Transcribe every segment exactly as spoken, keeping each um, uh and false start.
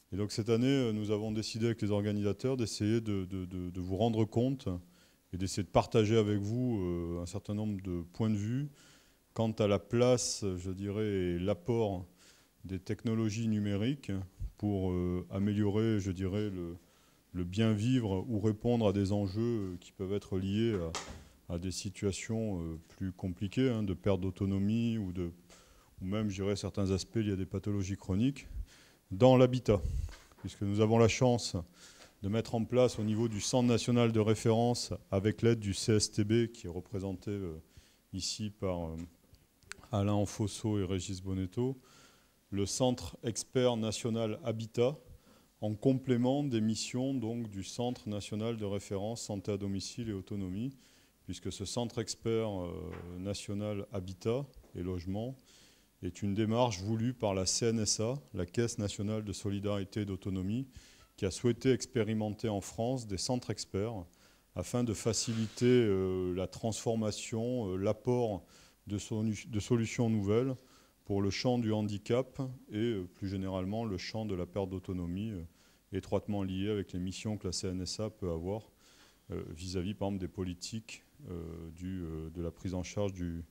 Et donc cette année, nous avons décidé avec les organisateurs d'essayer de, de, de, de vous rendre compte et d'essayer de partager avec vous euh, un certain nombre de points de vue quant à la place, je dirais, et l'apport des technologies numériques pour euh, améliorer, je dirais, le, le bien vivre ou répondre à des enjeux qui peuvent être liés à, à des situations euh, plus compliquées, hein, de perte d'autonomie ou, de, ou même, je dirais, certains aspects liés à des pathologies chroniques dans l'habitat, puisque nous avons la chance de mettre en place au niveau du Centre national de référence, avec l'aide du C S T B, qui est représenté euh, ici par euh, Alain Anfosso et Régis Bonetto, le Centre expert national Habitat, en complément des missions donc, du Centre national de référence santé à domicile et autonomie, puisque ce Centre expert euh, national Habitat et logement est une démarche voulue par la C N S A, la Caisse nationale de solidarité et d'autonomie, qui a souhaité expérimenter en France des centres experts afin de faciliter euh, la transformation, euh, l'apport de, so de solutions nouvelles pour le champ du handicap et euh, plus généralement le champ de la perte d'autonomie, euh, étroitement lié avec les missions que la C N S A peut avoir euh, vis-à-vis, par exemple, des politiques euh, du, euh, de la prise en charge du,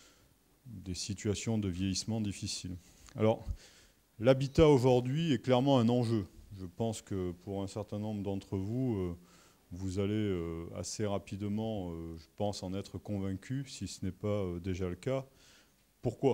des situations de vieillissement difficiles. Alors, l'habitat aujourd'hui est clairement un enjeu. Je pense que pour un certain nombre d'entre vous, euh, vous allez euh, assez rapidement, euh, je pense, en être convaincu, si ce n'est pas euh, déjà le cas. Pourquoi ?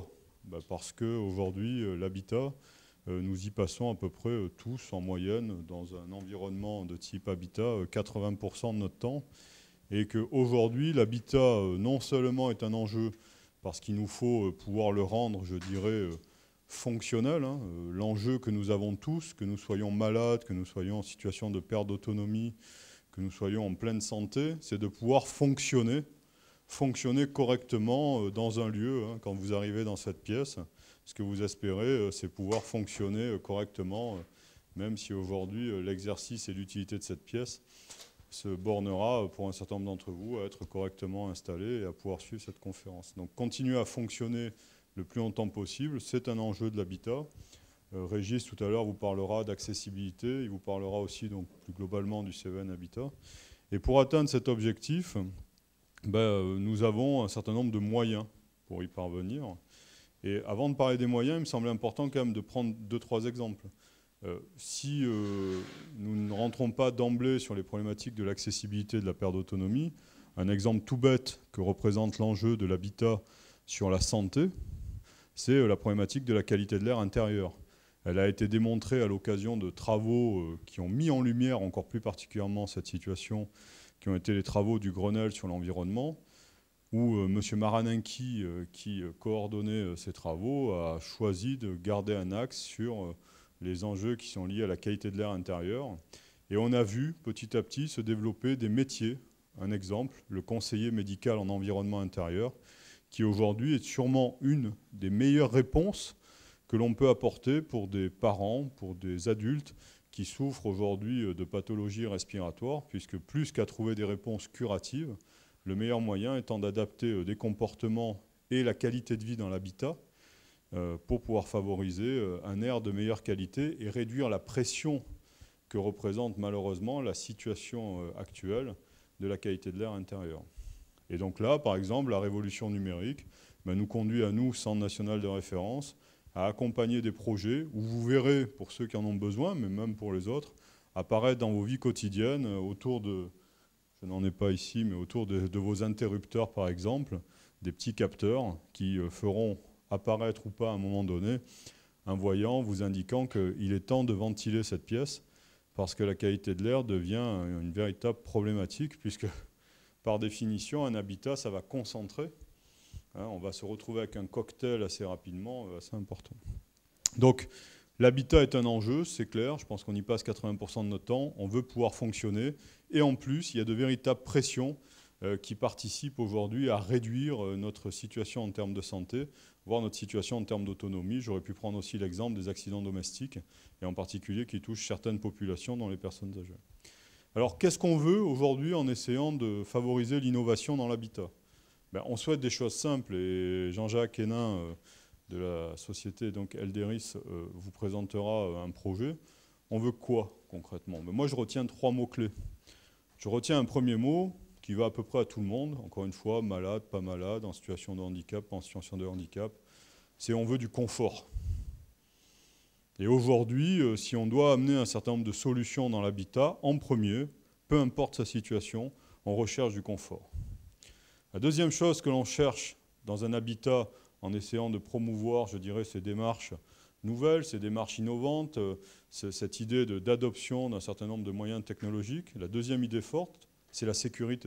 Ben parce qu'aujourd'hui, euh, l'habitat, euh, nous y passons à peu près euh, tous, en moyenne, dans un environnement de type habitat, euh, quatre-vingts pour cent de notre temps, et qu'aujourd'hui, l'habitat, euh, non seulement est un enjeu, parce qu'il nous faut euh, pouvoir le rendre, je dirais, euh, fonctionnel. Hein. Euh, L'enjeu que nous avons tous, que nous soyons malades, que nous soyons en situation de perte d'autonomie, que nous soyons en pleine santé, c'est de pouvoir fonctionner, fonctionner correctement euh, dans un lieu. Hein. Quand vous arrivez dans cette pièce, ce que vous espérez, euh, c'est pouvoir fonctionner euh, correctement, euh, même si aujourd'hui, euh, l'exercice et l'utilité de cette pièce se bornera, pour un certain nombre d'entre vous, à être correctement installé et à pouvoir suivre cette conférence. Donc continuer à fonctionner le plus longtemps possible, c'est un enjeu de l'habitat. Euh, Régis, tout à l'heure, vous parlera d'accessibilité, il vous parlera aussi donc, plus globalement du Céven Habitat. Et pour atteindre cet objectif, ben, euh, nous avons un certain nombre de moyens pour y parvenir. Et avant de parler des moyens, il me semblait important quand même de prendre deux, trois exemples. Euh, si euh, nous ne rentrons pas d'emblée sur les problématiques de l'accessibilité et de la perte d'autonomie, un exemple tout bête que représente l'enjeu de l'habitat sur la santé, c'est la problématique de la qualité de l'air intérieur. Elle a été démontrée à l'occasion de travaux euh, qui ont mis en lumière encore plus particulièrement cette situation, qui ont été les travaux du Grenelle sur l'environnement, où euh, M. Maraninki, euh, qui euh, coordonnait euh, ces travaux, a choisi de garder un axe sur euh, les enjeux qui sont liés à la qualité de l'air intérieur. Et on a vu petit à petit se développer des métiers. Un exemple, le conseiller médical en environnement intérieur, qui aujourd'hui est sûrement une des meilleures réponses que l'on peut apporter pour des parents, pour des adultes qui souffrent aujourd'hui de pathologies respiratoires, puisque plus qu'à trouver des réponses curatives, le meilleur moyen étant d'adapter des comportements et la qualité de vie dans l'habitat pour pouvoir favoriser un air de meilleure qualité et réduire la pression que représente malheureusement la situation actuelle de la qualité de l'air intérieur. Et donc là, par exemple, la révolution numérique ben, nous conduit à nous, Centre national de référence, à accompagner des projets où vous verrez, pour ceux qui en ont besoin, mais même pour les autres, apparaître dans vos vies quotidiennes autour de, je n'en ai pas ici, mais autour de, de vos interrupteurs, par exemple, des petits capteurs qui feront apparaître ou pas à un moment donné un voyant vous indiquant qu'il est temps de ventiler cette pièce parce que la qualité de l'air devient une véritable problématique puisque, par définition, un habitat, ça va concentrer. Hein, on va se retrouver avec un cocktail assez rapidement, assez important. Donc, l'habitat est un enjeu, c'est clair. Je pense qu'on y passe quatre-vingts pour cent de notre temps. On veut pouvoir fonctionner. Et en plus, il y a de véritables pressions euh, qui participent aujourd'hui à réduire euh, notre situation en termes de santé, voire notre situation en termes d'autonomie. J'aurais pu prendre aussi l'exemple des accidents domestiques, et en particulier qui touchent certaines populations, dont les personnes âgées. Alors, qu'est-ce qu'on veut aujourd'hui en essayant de favoriser l'innovation dans l'habitat ? Ben, on souhaite des choses simples, et Jean-Jacques Hénin, euh, de la société donc Elderis, euh, vous présentera euh, un projet. on veut quoi concrètement? Mais moi, je retiens trois mots-clés. Je retiens un premier mot qui va à peu près à tout le monde, encore une fois, malade, pas malade, en situation de handicap, pas en situation de handicap, c'est on veut du confort. Et aujourd'hui, euh, si on doit amener un certain nombre de solutions dans l'habitat, en premier, peu importe sa situation, on recherche du confort. La deuxième chose que l'on cherche dans un habitat, en essayant de promouvoir, je dirais, ces démarches nouvelles, ces démarches innovantes, euh, cette idée d'adoption d'un certain nombre de moyens technologiques, la deuxième idée forte, c'est la sécurité.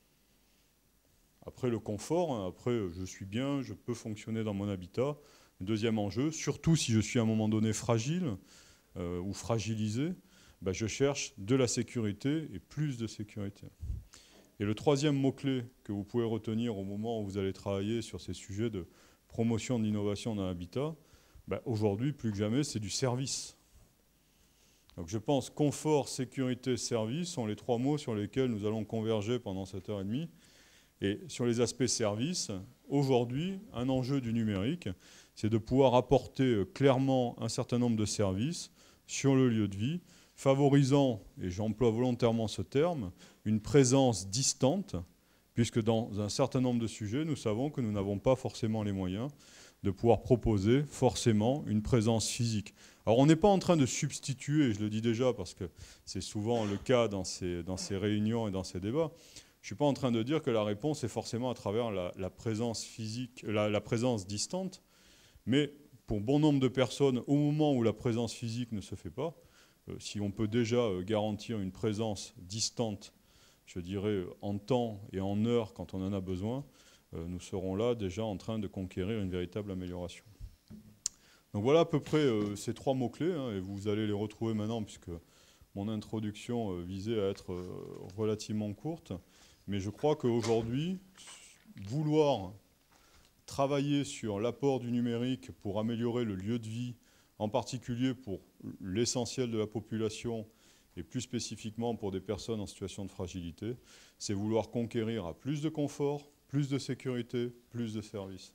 Après le confort, hein, après je suis bien, je peux fonctionner dans mon habitat. Deuxième enjeu, surtout si je suis à un moment donné fragile euh, ou fragilisé, ben je cherche de la sécurité et plus de sécurité. Et le troisième mot-clé que vous pouvez retenir au moment où vous allez travailler sur ces sujets de promotion de l'innovation dans l'habitat, ben aujourd'hui, plus que jamais, c'est du service. Donc je pense confort, sécurité, service sont les trois mots sur lesquels nous allons converger pendant cette heure et demie. Et sur les aspects services, aujourd'hui, un enjeu du numérique, c'est de pouvoir apporter clairement un certain nombre de services sur le lieu de vie, favorisant, et j'emploie volontairement ce terme, une présence distante, puisque dans un certain nombre de sujets, nous savons que nous n'avons pas forcément les moyens de pouvoir proposer forcément une présence physique. Alors on n'est pas en train de substituer, je le dis déjà parce que c'est souvent le cas dans ces, dans ces réunions et dans ces débats, je ne suis pas en train de dire que la réponse est forcément à travers la, la présence physique, la, la présence distante, mais pour bon nombre de personnes, au moment où la présence physique ne se fait pas, euh, si on peut déjà euh, garantir une présence distante, je dirais euh, en temps et en heure quand on en a besoin, euh, nous serons là déjà en train de conquérir une véritable amélioration. Donc voilà à peu près euh, ces trois mots-clés, hein, et vous allez les retrouver maintenant puisque mon introduction euh, visait à être euh, relativement courte. Mais je crois qu'aujourd'hui, vouloir travailler sur l'apport du numérique pour améliorer le lieu de vie, en particulier pour l'essentiel de la population et plus spécifiquement pour des personnes en situation de fragilité, c'est vouloir conquérir à plus de confort, plus de sécurité, plus de services.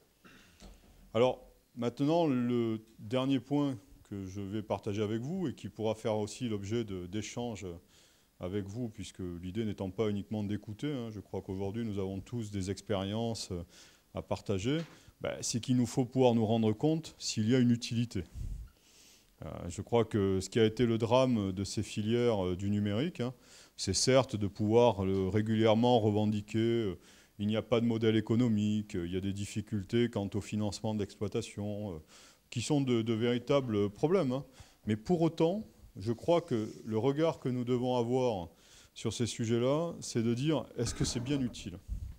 Alors maintenant, le dernier point que je vais partager avec vous et qui pourra faire aussi l'objet d'échanges avec vous, puisque l'idée n'étant pas uniquement d'écouter, hein, je crois qu'aujourd'hui nous avons tous des expériences à partager, bah, c'est qu'il nous faut pouvoir nous rendre compte s'il y a une utilité. Euh, je crois que ce qui a été le drame de ces filières euh, du numérique, hein, c'est certes de pouvoir euh, régulièrement revendiquer euh, il n'y a pas de modèle économique, euh, il y a des difficultés quant au financement d'exploitation, euh, qui sont de, de véritables problèmes. Hein. Mais pour autant, je crois que le regard que nous devons avoir sur ces sujets-là, c'est de dire est-ce que c'est bien utile?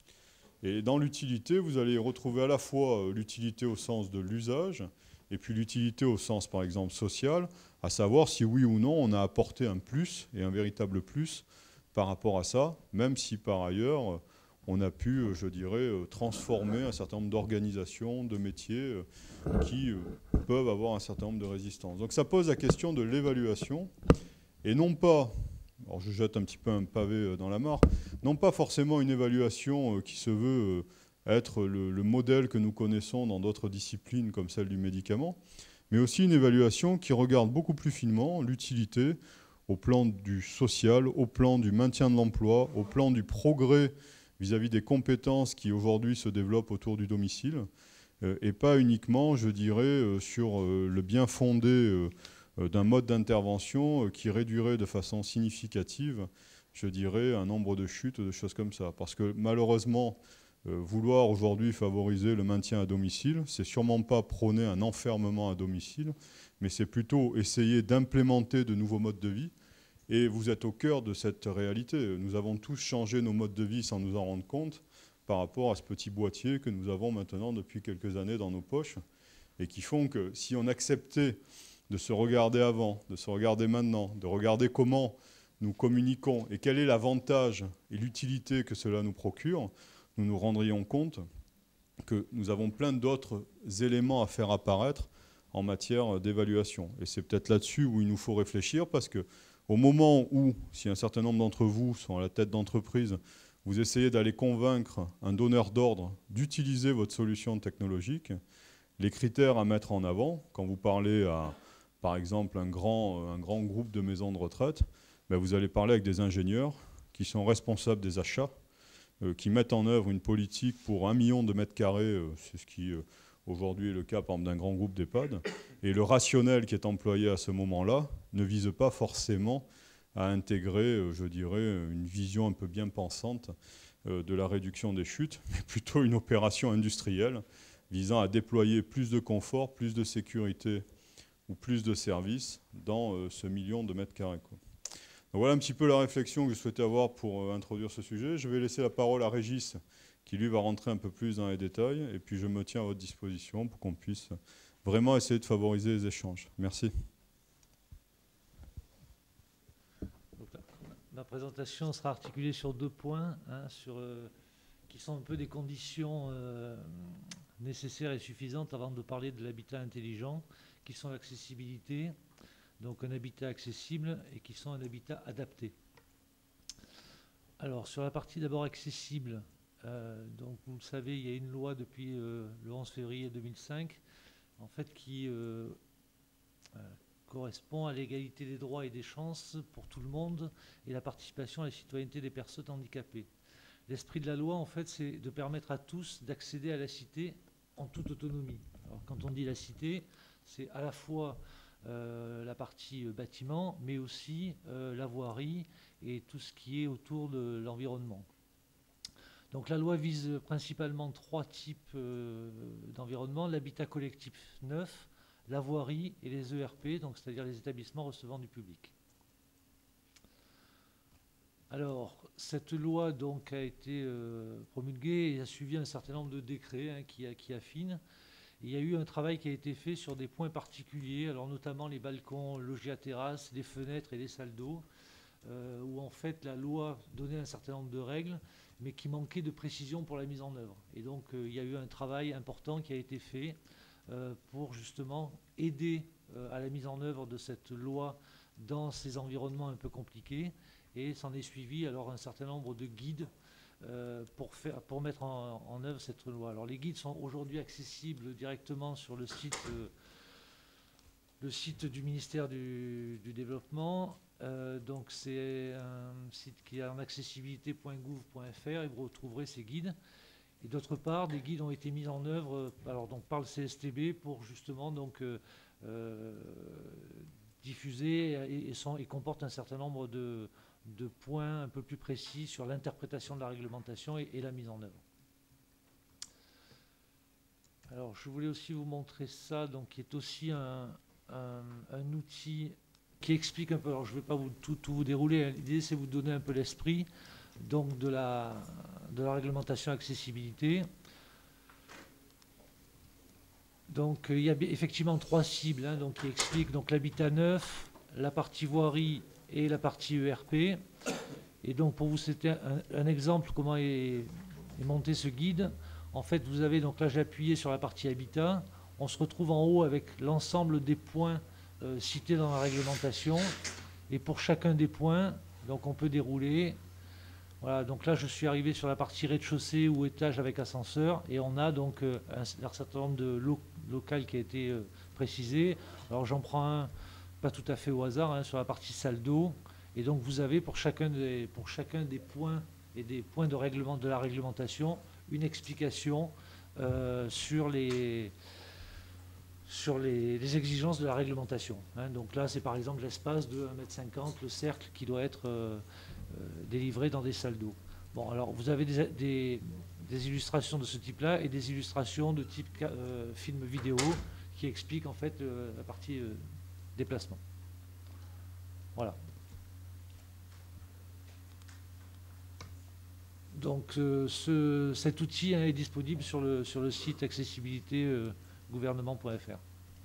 Et dans l'utilité, vous allez retrouver à la fois l'utilité au sens de l'usage et puis l'utilité au sens, par exemple, social, à savoir si oui ou non on a apporté un plus et un véritable plus par rapport à ça, même si par ailleurs on a pu, je dirais, transformer un certain nombre d'organisations, de métiers qui peuvent avoir un certain nombre de résistances. Donc ça pose la question de l'évaluation, et non pas, alors je jette un petit peu un pavé dans la mare, non pas forcément une évaluation qui se veut être le, le modèle que nous connaissons dans d'autres disciplines comme celle du médicament, mais aussi une évaluation qui regarde beaucoup plus finement l'utilité au plan du social, au plan du maintien de l'emploi, au plan du progrès vis-à-vis des compétences qui aujourd'hui se développent autour du domicile, euh, et pas uniquement, je dirais, euh, sur euh, le bien fondé euh, euh, d'un mode d'intervention euh, qui réduirait de façon significative, je dirais, un nombre de chutes, de choses comme ça. Parce que malheureusement, euh, vouloir aujourd'hui favoriser le maintien à domicile, c'est sûrement pas prôner un enfermement à domicile, mais c'est plutôt essayer d'implémenter de nouveaux modes de vie. Et vous êtes au cœur de cette réalité. Nous avons tous changé nos modes de vie sans nous en rendre compte par rapport à ce petit boîtier que nous avons maintenant depuis quelques années dans nos poches et qui font que si on acceptait de se regarder avant, de se regarder maintenant, de regarder comment nous communiquons et quel est l'avantage et l'utilité que cela nous procure, nous nous rendrions compte que nous avons plein d'autres éléments à faire apparaître en matière d'évaluation. Et c'est peut-être là-dessus où il nous faut réfléchir parce que au moment où, si un certain nombre d'entre vous sont à la tête d'entreprise, vous essayez d'aller convaincre un donneur d'ordre d'utiliser votre solution technologique, les critères à mettre en avant, quand vous parlez à, par exemple un grand, un grand groupe de maisons de retraite, ben vous allez parler avec des ingénieurs qui sont responsables des achats, euh, qui mettent en œuvre une politique pour un million de mètres carrés, euh, c'est ce qui euh, aujourd'hui est le cas par exemple d'un grand groupe d'EHPAD, et le rationnel qui est employé à ce moment-là ne vise pas forcément à intégrer, euh, je dirais, une vision un peu bien pensante euh, de la réduction des chutes, mais plutôt une opération industrielle visant à déployer plus de confort, plus de sécurité ou plus de services dans euh, ce million de mètres carrés, quoi. Donc voilà un petit peu la réflexion que je souhaitais avoir pour euh, introduire ce sujet. Je vais laisser la parole à Régis, qui lui va rentrer un peu plus dans les détails, et puis je me tiens à votre disposition pour qu'on puisse vraiment essayer de favoriser les échanges. Merci. Donc, la, la présentation sera articulée sur deux points, hein, sur, euh, qui sont un peu des conditions euh, nécessaires et suffisantes avant de parler de l'habitat intelligent, qui sont l'accessibilité, donc un habitat accessible, et qui sont un habitat adapté. Alors, sur la partie d'abord accessible, euh, donc vous le savez, il y a une loi depuis euh, le onze février deux mille cinq, en fait, qui euh, euh, correspond à l'égalité des droits et des chances pour tout le monde et la participation à la citoyenneté des personnes handicapées. L'esprit de la loi, en fait, c'est de permettre à tous d'accéder à la cité en toute autonomie. Alors, quand on dit la cité, c'est à la fois euh, la partie euh, bâtiment, mais aussi euh, la voirie et tout ce qui est autour de l'environnement. Donc la loi vise principalement trois types euh, d'environnement, l'habitat collectif neuf, la voirie et les E R P, donc c'est-à-dire les établissements recevant du public. Alors, cette loi donc a été euh, promulguée et a suivi un certain nombre de décrets hein, qui, qui affinent. Il y a eu un travail qui a été fait sur des points particuliers, alors notamment les balcons, logis à terrasse, les fenêtres et les salles d'eau, euh, où en fait la loi donnait un certain nombre de règles, mais qui manquait de précision pour la mise en œuvre. Et donc euh, il y a eu un travail important qui a été fait euh, pour justement aider euh, à la mise en œuvre de cette loi dans ces environnements un peu compliqués. Et s'en est suivi alors un certain nombre de guides euh, pour, faire, pour mettre en, en œuvre cette loi. Alors les guides sont aujourd'hui accessibles directement sur le site, euh, le site du ministère du, du Développement. Euh, donc c'est un site qui est en accessibilité point gouv point f r et vous retrouverez ces guides. Et d'autre part, des guides ont été mis en œuvre alors, donc, par le C S T B pour justement donc, euh, euh, diffuser et, et, sont, et comportent un certain nombre de, de points un peu plus précis sur l'interprétation de la réglementation et, et la mise en œuvre. Alors je voulais aussi vous montrer ça, donc, qui est aussi un, un, un outil qui explique un peu, alors je ne vais pas vous, tout, tout vous dérouler, l'idée c'est de vous donner un peu l'esprit donc de la, de la réglementation accessibilité. Donc il y a effectivement trois cibles hein, donc, qui expliquent donc l'habitat neuf, la partie voirie et la partie E R P. Et donc pour vous c'était un, un exemple comment est, est monté ce guide. En fait vous avez donc là j'ai appuyé sur la partie habitat. On se retrouve en haut avec l'ensemble des points euh, cités dans la réglementation. Et pour chacun des points, donc on peut dérouler. Voilà, donc là je suis arrivé sur la partie rez-de-chaussée ou étage avec ascenseur et on a donc euh, un, un certain nombre de lo locales qui a été euh, précisé. Alors j'en prends un pas tout à fait au hasard hein, sur la partie salle d'eau et donc vous avez pour chacun des, pour chacun des points et des points de règlement de la réglementation une explication euh, sur les sur les, les exigences de la réglementation. Hein. Donc là c'est par exemple l'espace de un mètre cinquante, le cercle qui doit être euh, Euh, délivrés dans des salles d'eau. Bon, alors vous avez des, des, des illustrations de ce type-là et des illustrations de type euh, film vidéo qui expliquent en fait euh, la partie euh, déplacement. Voilà. Donc euh, ce, cet outil hein, est disponible sur le, sur le site accessibilité euh, gouvernement point f r.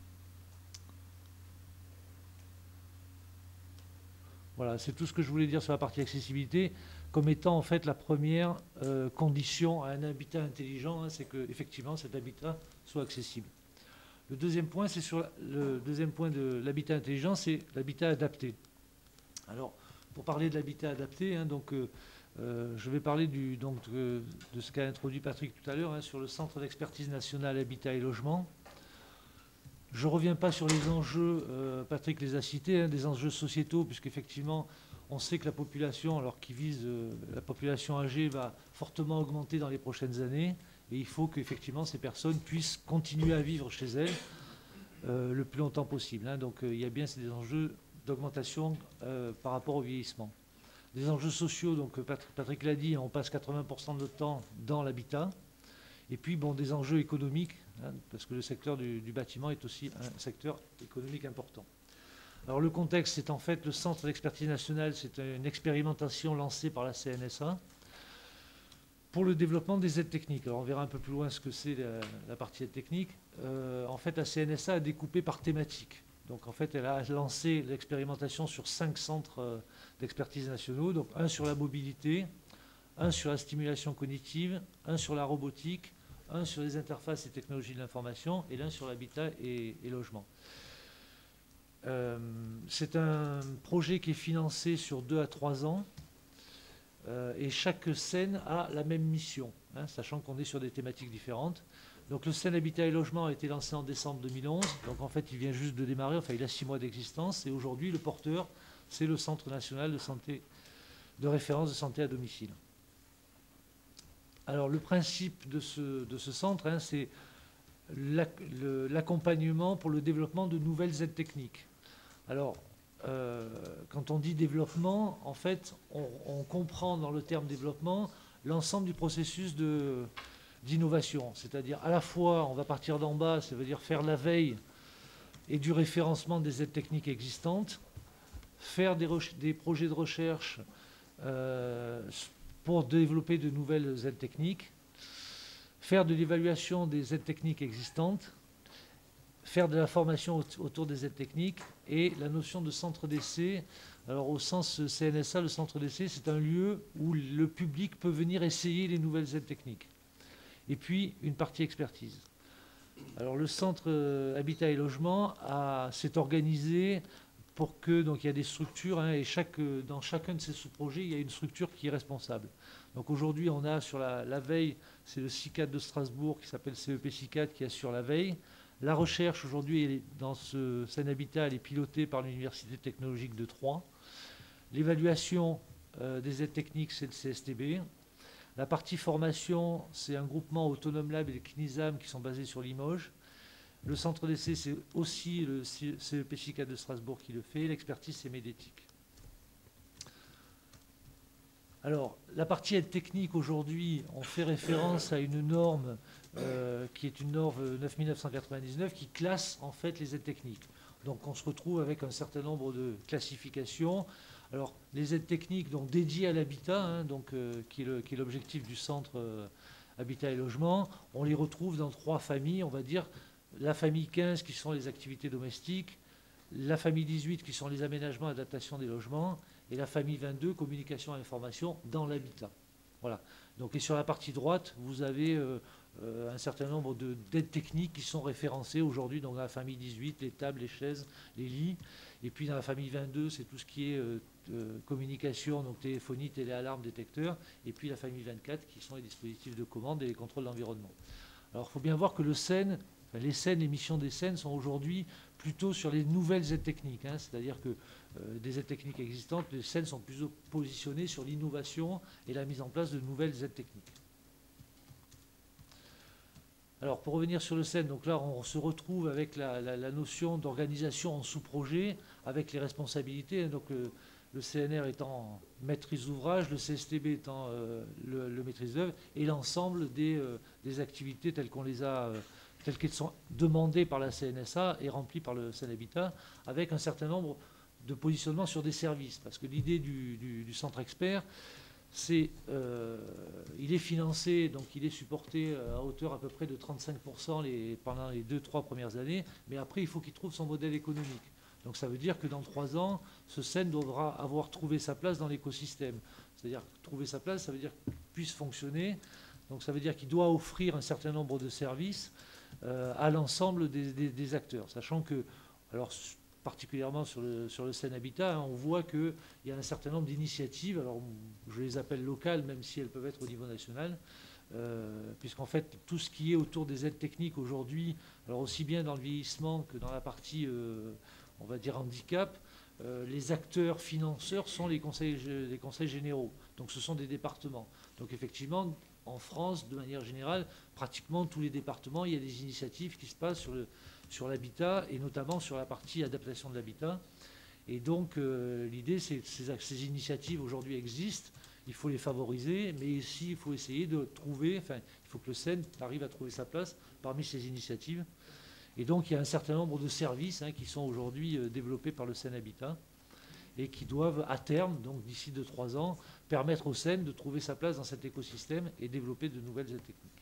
Voilà, c'est tout ce que je voulais dire sur la partie accessibilité, comme étant en fait la première euh, condition à un habitat intelligent, hein, c'est que effectivement cet habitat soit accessible. Le deuxième point, c'est sur le deuxième point de l'habitat intelligent, c'est l'habitat adapté. Alors, pour parler de l'habitat adapté, hein, donc euh, euh, je vais parler du, donc, de, de ce qu'a introduit Patrick tout à l'heure hein, sur le Centre d'expertise nationale habitat et logement. Je ne reviens pas sur les enjeux, euh, Patrick les a cités, hein, des enjeux sociétaux, puisqu'effectivement, on sait que la population, alors qui vise euh, la population âgée, va fortement augmenter dans les prochaines années. Et il faut qu'effectivement ces personnes puissent continuer à vivre chez elles euh, le plus longtemps possible. Hein. Donc euh, il y a bien des enjeux d'augmentation euh, par rapport au vieillissement. Des enjeux sociaux, donc Patrick, Patrick l'a dit, on passe quatre-vingts pour cent de notre temps dans l'habitat. Et puis bon, des enjeux économiques, hein, parce que le secteur du, du bâtiment est aussi un secteur économique important. Alors le contexte, c'est en fait le Centre d'expertise nationale, c'est une expérimentation lancée par la C N S A pour le développement des aides techniques. Alors on verra un peu plus loin ce que c'est la, la partie aide technique. Euh, en fait, la C N S A a découpé par thématique. Donc en fait, elle a lancé l'expérimentation sur cinq centres d'expertise nationaux. Donc un sur la mobilité, un sur la stimulation cognitive, un sur la robotique, un sur les interfaces et technologies de l'information et l'un sur l'habitat et, et logement. Euh, c'est un projet qui est financé sur deux à trois ans euh, et chaque scène a la même mission, hein, sachant qu'on est sur des thématiques différentes. Donc le scène Habitat et Logement a été lancé en décembre deux mille onze, donc en fait il vient juste de démarrer, enfin il a six mois d'existence et aujourd'hui le porteur c'est le Centre national de santé, de référence de santé à domicile. Alors le principe de ce, de ce centre, hein, c'est l'accompagnement pour le développement de nouvelles aides techniques. Alors, euh, quand on dit développement, en fait, on, on comprend dans le terme développement l'ensemble du processus d'innovation. C'est-à-dire, à la fois, on va partir d'en bas, ça veut dire faire la veille et du référencement des aides techniques existantes, faire des, des projets de recherche euh, pour développer de nouvelles aides techniques, faire de l'évaluation des aides techniques existantes, faire de la formation autour des aides techniques et la notion de centre d'essai. Alors au sens C N S A, le centre d'essai, c'est un lieu où le public peut venir essayer les nouvelles aides techniques. Et puis une partie expertise. Alors le centre Habitat et Logement s'est organisé pour que, donc il y a des structures, hein, et chaque, dans chacun de ces sous-projets, il y a une structure qui est responsable. Donc aujourd'hui, on a sur la, la veille, c'est le C I C A D de Strasbourg qui s'appelle C E P C I C A D qui assure la veille. La recherche, aujourd'hui, dans ce Seine Habitat, elle est pilotée par l'Université technologique de Troyes. L'évaluation euh, des aides techniques, c'est le C S T B. La partie formation, c'est un groupement Autonome Lab et le CNISAM qui sont basés sur Limoges. Le centre d'essai, c'est aussi le C E P C I C A D de Strasbourg qui le fait. L'expertise, c'est Médétique. Alors, la partie aide technique, aujourd'hui, on fait référence à une norme euh, qui est une norme neuf mille neuf cent quatre-vingt-dix-neuf qui classe en fait les aides techniques. Donc on se retrouve avec un certain nombre de classifications. Alors, les aides techniques donc, dédiées à l'habitat, hein, donc, euh, qui est l'objectif du centre euh, Habitat et Logement, on les retrouve dans trois familles, on va dire la famille quinze qui sont les activités domestiques, la famille dix-huit qui sont les aménagements et adaptations des logements, et la famille vingt-deux, communication et information dans l'habitat. Voilà. Donc, et sur la partie droite, vous avez euh, euh, un certain nombre d'aides techniques qui sont référencées aujourd'hui. Donc, dans la famille dix-huit, les tables, les chaises, les lits. Et puis, dans la famille vingt-deux, c'est tout ce qui est euh, euh, communication, donc téléphonie, téléalarme, détecteur. Et puis, la famille vingt-quatre, qui sont les dispositifs de commande et les contrôles d'environnement. Alors, il faut bien voir que le S E N, enfin, les S E N, les missions des S E N sont aujourd'hui plutôt sur les nouvelles aides techniques. Hein, c'est-à-dire que euh, des aides techniques existantes, les S E N sont plutôt positionnés sur l'innovation et la mise en place de nouvelles aides techniques. Alors, pour revenir sur le S E N, donc là, on se retrouve avec la, la, la notion d'organisation en sous-projet, avec les responsabilités. Donc, le, le C N R étant maîtrise d'ouvrage, le C S T B étant euh, le, le maîtrise d'œuvre, et l'ensemble des, euh, des activités telles qu'on les a... Euh, telles qu'elles sont demandées par la C N S A et remplies par le Seine Habitat, avec un certain nombre de positionnements sur des services. Parce que l'idée du, du, du centre expert, c'est euh, il est financé, donc il est supporté à hauteur à peu près de trente-cinq pour cent les, pendant les deux, trois premières années, mais après, il faut qu'il trouve son modèle économique. Donc ça veut dire que dans trois ans, ce Seine devra avoir trouvé sa place dans l'écosystème. C'est-à-dire trouver sa place, ça veut dire qu'il puisse fonctionner. Donc ça veut dire qu'il doit offrir un certain nombre de services Euh, à l'ensemble des, des, des acteurs, sachant que, alors particulièrement sur le, sur le Seine Habitat, hein, on voit qu'il y a un certain nombre d'initiatives, alors je les appelle locales, même si elles peuvent être au niveau national, euh, puisqu'en fait, tout ce qui est autour des aides techniques aujourd'hui, alors aussi bien dans le vieillissement que dans la partie, euh, on va dire, handicap, euh, les acteurs financeurs sont les conseils, les conseils généraux. Donc ce sont des départements. Donc effectivement, en France, de manière générale, pratiquement tous les départements, il y a des initiatives qui se passent sur, le, sur l'habitat et notamment sur la partie adaptation de l'habitat. Et donc euh, l'idée, c'est que ces, ces initiatives aujourd'hui existent, il faut les favoriser, mais aussi il faut essayer de trouver, enfin il faut que le S E N arrive à trouver sa place parmi ces initiatives. Et donc il y a un certain nombre de services hein, qui sont aujourd'hui euh, développés par le S E N Habitat et qui doivent à terme, donc d'ici deux trois ans, permettre au S E N de trouver sa place dans cet écosystème et développer de nouvelles aides techniques.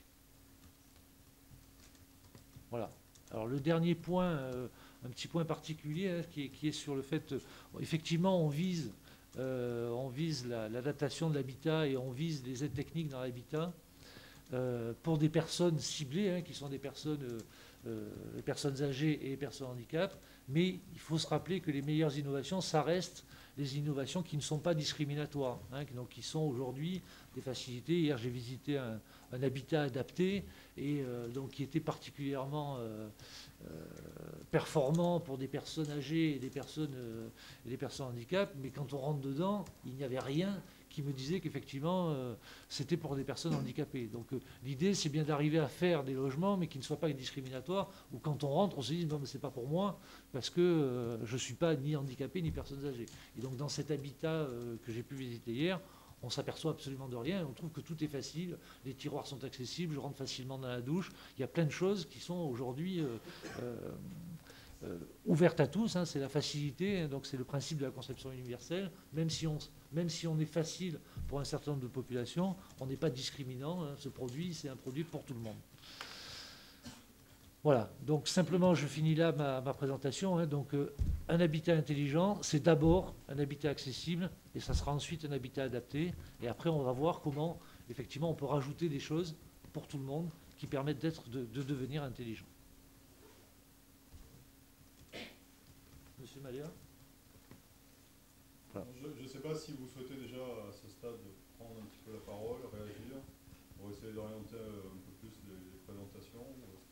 Voilà. Alors le dernier point, euh, un petit point particulier hein, qui, est, qui est sur le fait, euh, effectivement on vise, euh, on vise la, l'adaptation de l'habitat et on vise les aides techniques dans l'habitat euh, pour des personnes ciblées, hein, qui sont des personnes, euh, euh, les personnes âgées et les personnes handicap, mais il faut se rappeler que les meilleures innovations, ça reste des innovations qui ne sont pas discriminatoires, hein, donc qui sont aujourd'hui des facilités. Hier j'ai visité un, un habitat adapté et euh, donc qui était particulièrement euh, euh, performant pour des personnes âgées et des personnes, euh, et des personnes handicap, mais quand on rentre dedans, il n'y avait rien qui me disait qu'effectivement euh, c'était pour des personnes handicapées. Donc euh, l'idée c'est bien d'arriver à faire des logements mais qui ne soient pas discriminatoires, où quand on rentre on se dit non mais c'est pas pour moi parce que euh, je ne suis pas ni handicapé ni personnes âgées. Et donc dans cet habitat euh, que j'ai pu visiter hier, on s'aperçoit absolument de rien, on trouve que tout est facile, les tiroirs sont accessibles, je rentre facilement dans la douche, il y a plein de choses qui sont aujourd'hui euh, euh, euh, ouvertes à tous, hein, c'est la facilité, hein, donc c'est le principe de la conception universelle, même si on, même si on est facile pour un certain nombre de populations, on n'est pas discriminant, hein, ce produit c'est un produit pour tout le monde. Voilà, donc simplement je finis là ma, ma présentation. Hein, donc euh, un habitat intelligent, c'est d'abord un habitat accessible et ça sera ensuite un habitat adapté. Et après on va voir comment effectivement on peut rajouter des choses pour tout le monde qui permettent d'être, de, de devenir intelligent. Monsieur Maléa. Voilà. Je ne sais pas si vous souhaitez déjà à ce stade prendre un petit peu la parole, réagir, pour essayer d'orienter un peu plus les, les présentations.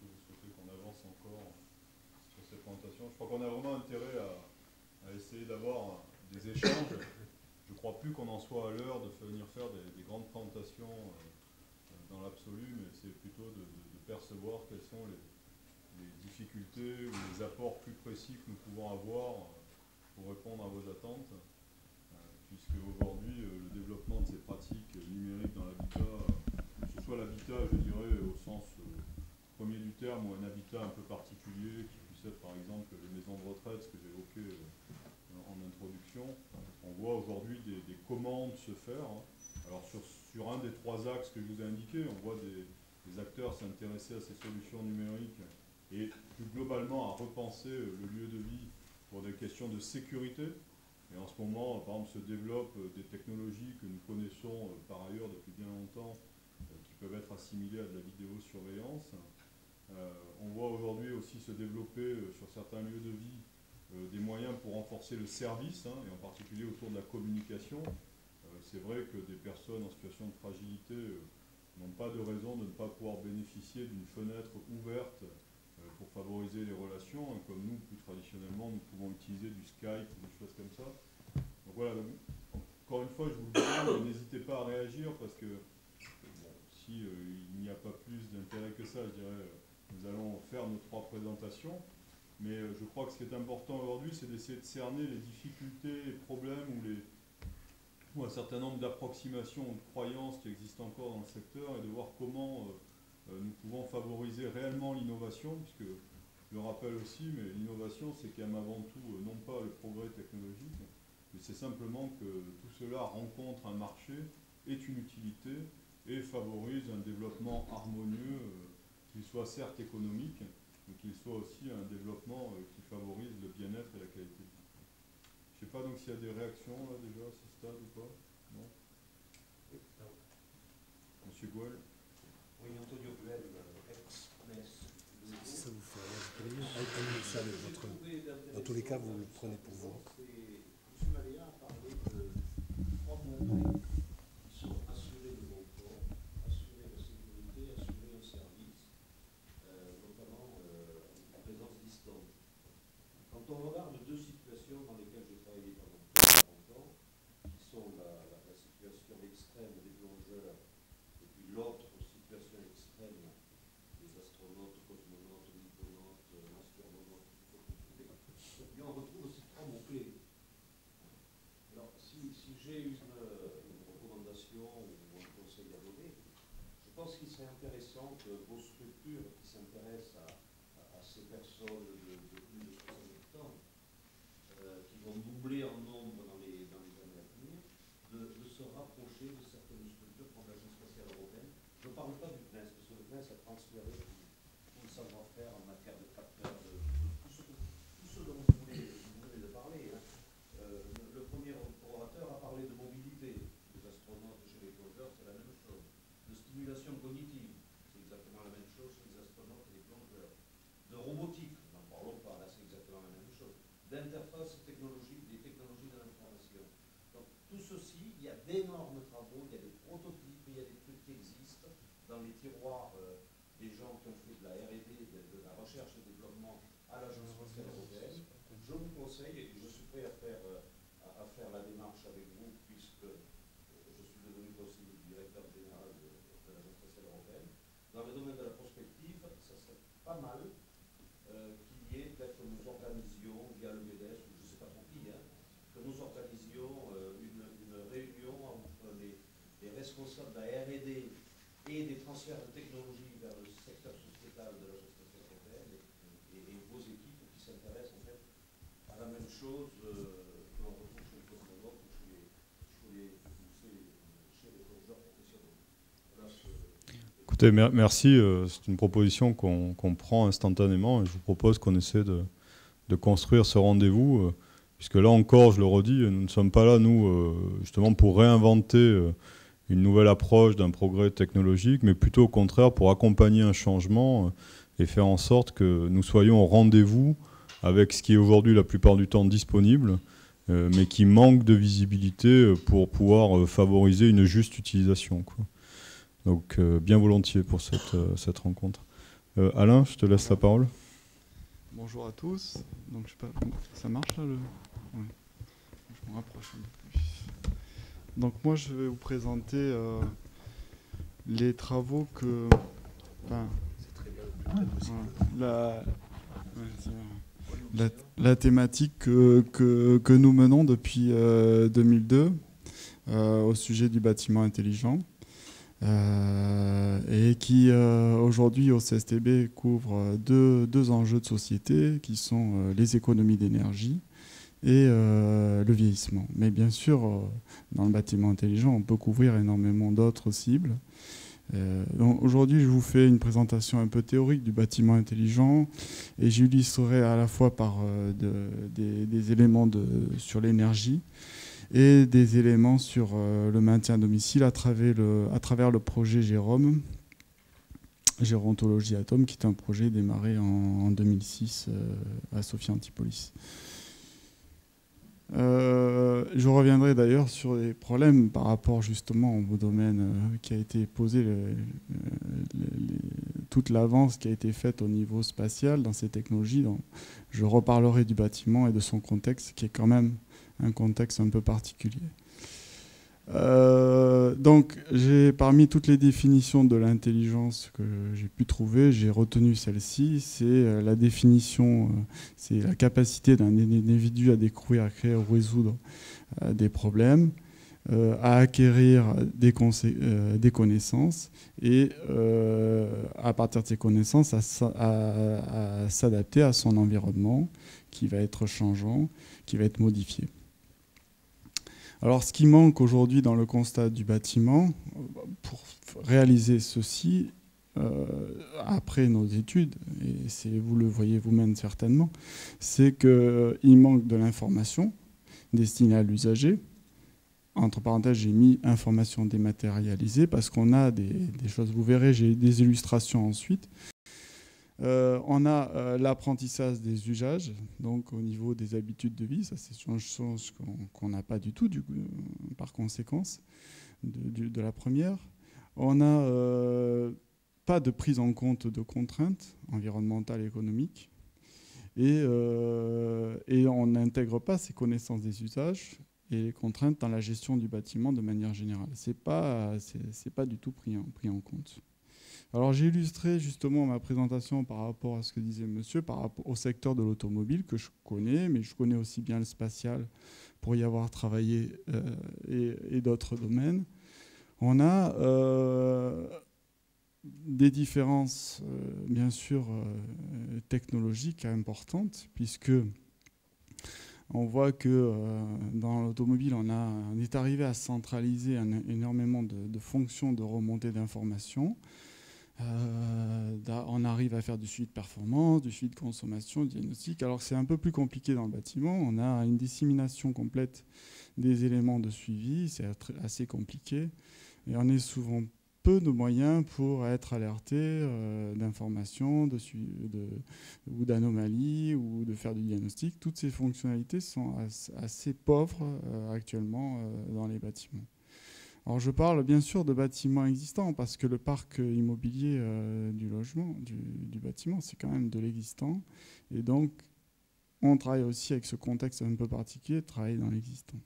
Encore sur cette présentation. Je crois qu'on a vraiment intérêt à, à essayer d'avoir des échanges. Je ne crois plus qu'on en soit à l'heure de venir faire des, des grandes présentations euh, dans l'absolu, mais c'est plutôt de, de, de percevoir quelles sont les, les difficultés ou les apports plus précis que nous pouvons avoir pour répondre à vos attentes, euh, puisque aujourd'hui euh, le développement de ces pratiques numériques dans l'habitat, euh, que ce soit l'habitat, je dirais, au sens euh, premier du terme, ou un habitat un peu particulier, qui puisse être par exemple les maisons de retraite, ce que j'évoquais euh, en introduction, on voit aujourd'hui des, des commandes se faire. Hein. Alors sur, sur un des trois axes que je vous ai indiqués, on voit des, des acteurs s'intéresser à ces solutions numériques et plus globalement à repenser le lieu de vie pour des questions de sécurité. Et en ce moment, par exemple, se développent des technologies que nous connaissons par ailleurs depuis bien longtemps, qui peuvent être assimilées à de la vidéosurveillance. Euh, on voit aujourd'hui aussi se développer euh, sur certains lieux de vie euh, des moyens pour renforcer le service, hein, et en particulier autour de la communication. Euh, c'est vrai que des personnes en situation de fragilité euh, n'ont pas de raison de ne pas pouvoir bénéficier d'une fenêtre ouverte euh, pour favoriser les relations, hein, comme nous, plus traditionnellement, nous pouvons utiliser du Skype ou des choses comme ça. Donc voilà, donc, encore une fois, je vous le demande, n'hésitez pas à réagir parce que bon, si euh, il n'y a pas plus d'intérêt que ça, je dirais, nous allons faire nos trois présentations. Mais euh, je crois que ce qui est important aujourd'hui, c'est d'essayer de cerner les difficultés, les problèmes ou, les, ou un certain nombre d'approximations ou de croyances qui existent encore dans le secteur et de voir comment euh, euh, nous pouvons favoriser réellement l'innovation, puisque je le rappelle aussi, mais l'innovation, c'est quand même avant tout euh, non pas le progrès technologique, mais c'est simplement que tout cela rencontre un marché, est une utilité et favorise un développement harmonieux, euh, qu'il soit certes économique, mais qu'il soit aussi un développement euh, qui favorise le bien-être et la qualité de vie. Je ne sais pas donc s'il y a des réactions là déjà à ce stade ou pas. Non. Monsieur Gouel. Oui, Antonio Gouel, ex-M E S. Si ça vous fait rien, vous pouvez mieux ça avec votre... Dans tous les cas, vous le prenez pour vous. M. Maléa a parlé de trois mots qui sont assurer le confort, assurer la sécurité pense qu'il serait intéressant que vos structures qui s'intéressent à, à, à ces personnes de, de plus de soixante ans, euh, qui vont doubler en nombre dans les, dans les années à venir, de, de se rapprocher de certaines structures comme l'Agence spatiale européenne. Je ne parle pas du C N E S, parce que le C N E S a transféré tout le savoir-faire en matière de capteurs, de, de tout, ce, tout ce dont vous voulez, vous voulez de parler. Hein. Euh, le, le premier orateur a parlé de mobilité. Les astronautes chez les plongeurs, c'est la même chose. De stimulation cognitive, c'est exactement la même chose chez les astronautes et les plongeurs. De robotique, n'en parlons pas, là c'est exactement la même chose. D'interface technologique, des technologies de l'information. Donc tout ceci, il y a d'énormes travaux, il y a des prototypes, il y a des trucs qui existent dans les tiroirs euh, des gens qui ont fait de la R et D, de, de la recherche et développement à l'Agence spatiale européenne. Je vous conseille, et je suis prêt à faire, euh, à, à faire la démarche avec vous, puisque euh, je suis devenu aussi le directeur général de, de l'Agence spatiale européenne. Dans le domaine de la prospective, ça serait pas mal euh, qu'il y ait, peut-être que nous organisions, via le B D S, ou je ne sais pas trop qui, hein, que nous organisions euh, une, une réunion entre les, les responsables de la R et D et des transferts de technologie vers le secteur sociétal de l'Agence spatiale européenne et, et, et vos équipes qui s'intéressent en fait à la même chose euh, que l'on retrouve chez les cosmonautes ou chez les, chez les, chez les plongeurs professionnels. Voilà ce... Écoutez, mer merci. Euh, c'est une proposition qu'on qu'on prend instantanément et je vous propose qu'on essaie de, de construire ce rendez-vous. Euh, puisque là encore, je le redis, nous ne sommes pas là, nous, euh, justement, pour réinventer euh, une nouvelle approche d'un progrès technologique, mais plutôt au contraire pour accompagner un changement euh, et faire en sorte que nous soyons au rendez-vous avec ce qui est aujourd'hui la plupart du temps disponible, euh, mais qui manque de visibilité pour pouvoir euh, favoriser une juste utilisation, quoi. Donc euh, bien volontiers pour cette, euh, cette rencontre. Euh, Alain, je te laisse la parole. Bonjour à tous. Donc, je sais pas, ça marche là le... Ouais. Je me rapproche un peu plus. Donc moi je vais vous présenter euh, les travaux que... Enfin, la, la, la thématique que, que, que nous menons depuis euh, deux mille deux euh, au sujet du bâtiment intelligent. Euh, et qui euh, aujourd'hui au C S T B couvre deux, deux enjeux de société qui sont euh, les économies d'énergie et euh, le vieillissement. Mais bien sûr, euh, dans le bâtiment intelligent, on peut couvrir énormément d'autres cibles. Euh, aujourd'hui, je vous fais une présentation un peu théorique du bâtiment intelligent et j'illustrerai à la fois par euh, de, des, des éléments de, sur l'énergie et des éléments sur euh, le maintien à domicile à travers le, à travers le projet Jérôme, Gérontologie Atome, qui est un projet démarré en, en deux mille six euh, à Sophia Antipolis. Euh, je reviendrai d'ailleurs sur les problèmes par rapport justement au domaine euh, qui a été posé, le, le, le, toute l'avance qui a été faite au niveau spatial dans ces technologies. Donc, je reparlerai du bâtiment et de son contexte qui est quand même un contexte un peu particulier. Euh, donc, j'ai, parmi toutes les définitions de l'intelligence que j'ai pu trouver, j'ai retenu celle-ci. C'est euh, la définition, euh, c'est la capacité d'un individu à découvrir, à créer ou résoudre euh, des problèmes, euh, à acquérir des, euh, des connaissances et, euh, à partir de ces connaissances, à, à, à s'adapter à son environnement qui va être changeant, qui va être modifié. Alors, ce qui manque aujourd'hui dans le constat du bâtiment, pour réaliser ceci, euh, après nos études, et c'est, vous le voyez vous-même certainement, c'est qu'il manque de l'information destinée à l'usager. Entre parenthèses, j'ai mis information dématérialisée parce qu'on a des, des choses, vous verrez, j'ai des illustrations ensuite. Euh, on a euh, l'apprentissage des usages, donc au niveau des habitudes de vie, ça c'est une chose qu'on n'a pas du tout du, euh, par conséquence de, de, de la première. On n'a euh, pas de prise en compte de contraintes environnementales et économiques et, euh, et on n'intègre pas ces connaissances des usages et les contraintes dans la gestion du bâtiment de manière générale. Ce n'est pas, c'est, c'est pas du tout pris en, pris en compte. Alors j'ai illustré justement ma présentation par rapport à ce que disait monsieur, par rapport au secteur de l'automobile que je connais, mais je connais aussi bien le spatial pour y avoir travaillé euh, et, et d'autres domaines. On a euh, des différences, euh, bien sûr, euh, technologiques importantes, puisque on voit que euh, dans l'automobile, on, on est arrivé à centraliser un, énormément de, de fonctions de remontée d'informations. Euh, on arrive à faire du suivi de performance, du suivi de consommation, du diagnostic. Alors c'est un peu plus compliqué dans le bâtiment. On a une dissémination complète des éléments de suivi. C'est assez compliqué. Et on est souvent peu de moyens pour être alerté euh, d'informations de, de, ou d'anomalies ou de faire du diagnostic. Toutes ces fonctionnalités sont assez, assez pauvres euh, actuellement euh, dans les bâtiments. Alors je parle bien sûr de bâtiments existants parce que le parc immobilier euh, du logement, du, du bâtiment, c'est quand même de l'existant. Et donc on travaille aussi avec ce contexte un peu particulier, de travailler dans l'existant.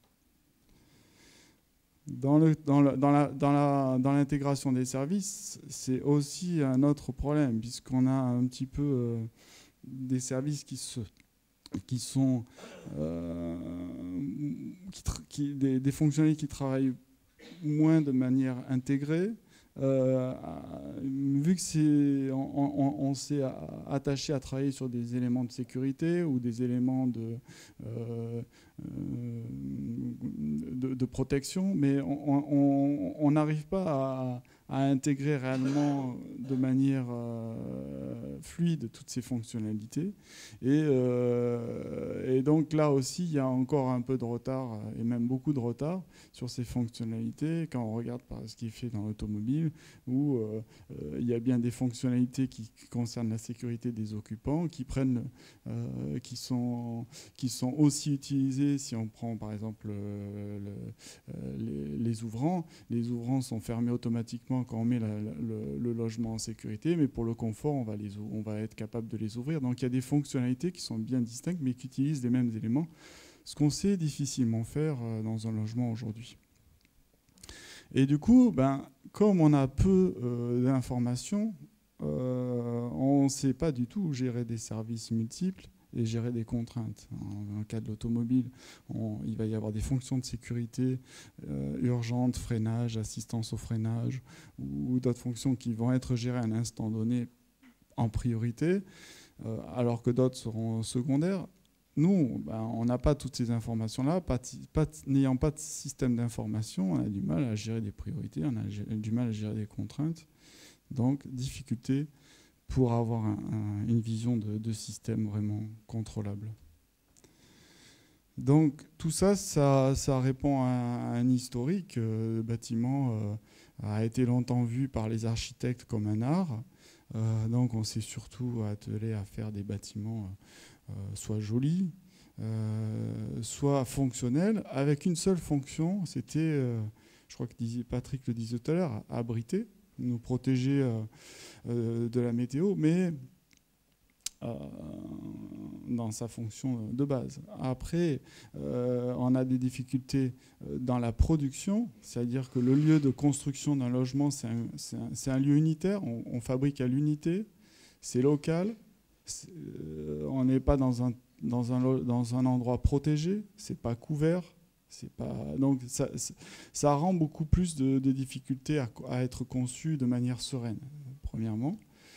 Dans, le, dans, le, dans, la, dans, la, dans l'intégration des services, c'est aussi un autre problème, puisqu'on a un petit peu euh, des services qui, se, qui sont euh, qui, qui, des, des fonctionnalités qui travaillent moins de manière intégrée. Euh, vu que c'est, on, on, on s'est attaché à travailler sur des éléments de sécurité ou des éléments de, euh, de, de protection, mais on n'arrive pas à, à intégrer réellement de manière euh, fluide toutes ces fonctionnalités. Et, euh, et donc là aussi, il y a encore un peu de retard, et même beaucoup de retard, sur ces fonctionnalités quand on regarde par ce qui est fait dans l'automobile, où euh, euh, il y a bien des fonctionnalités qui, qui concernent la sécurité des occupants, qui, prennent, euh, qui, sont, qui sont aussi utilisées si on prend par exemple euh, le, euh, les, les ouvrants. Les ouvrants sont fermés automatiquement quand on met la, la, le, le logement en sécurité, mais pour le confort, on va, les, on va être capable de les ouvrir. Donc il y a des fonctionnalités qui sont bien distinctes, mais qui utilisent les mêmes éléments, ce qu'on sait difficilement faire dans un logement aujourd'hui. Et du coup, ben, comme on a peu euh, d'informations, euh, on ne sait pas du tout gérer des services multiples et gérer des contraintes. Dans le cas de l'automobile, il va y avoir des fonctions de sécurité euh, urgentes, freinage, assistance au freinage, ou d'autres fonctions qui vont être gérées à un instant donné en priorité, euh, alors que d'autres seront secondaires. Nous, ben, on n'a pas toutes ces informations-là. N'ayant pas de système d'information, on a du mal à gérer des priorités, on a du mal à gérer des contraintes. Donc, difficulté pour avoir un, un, une vision de, de système vraiment contrôlable. Donc, tout ça, ça, ça répond à un historique. Le bâtiment euh, a été longtemps vu par les architectes comme un art. Euh, donc, on s'est surtout attelé à faire des bâtiments Euh, soit joli, euh, soit fonctionnel, avec une seule fonction, c'était, euh, je crois que Patrick le disait tout à l'heure, abriter, nous protéger euh, euh, de la météo, mais euh, dans sa fonction de base. Après, euh, on a des difficultés dans la production, c'est-à-dire que le lieu de construction d'un logement, c'est un, c'est un, c'est un lieu unitaire, on, on fabrique à l'unité, c'est local. Euh, on n'est pas dans un, dans, un, dans un endroit protégé, c'est pas couvert, c'est pas, donc ça, ça rend beaucoup plus de, de difficultés à, à être conçu de manière sereine, premièrement.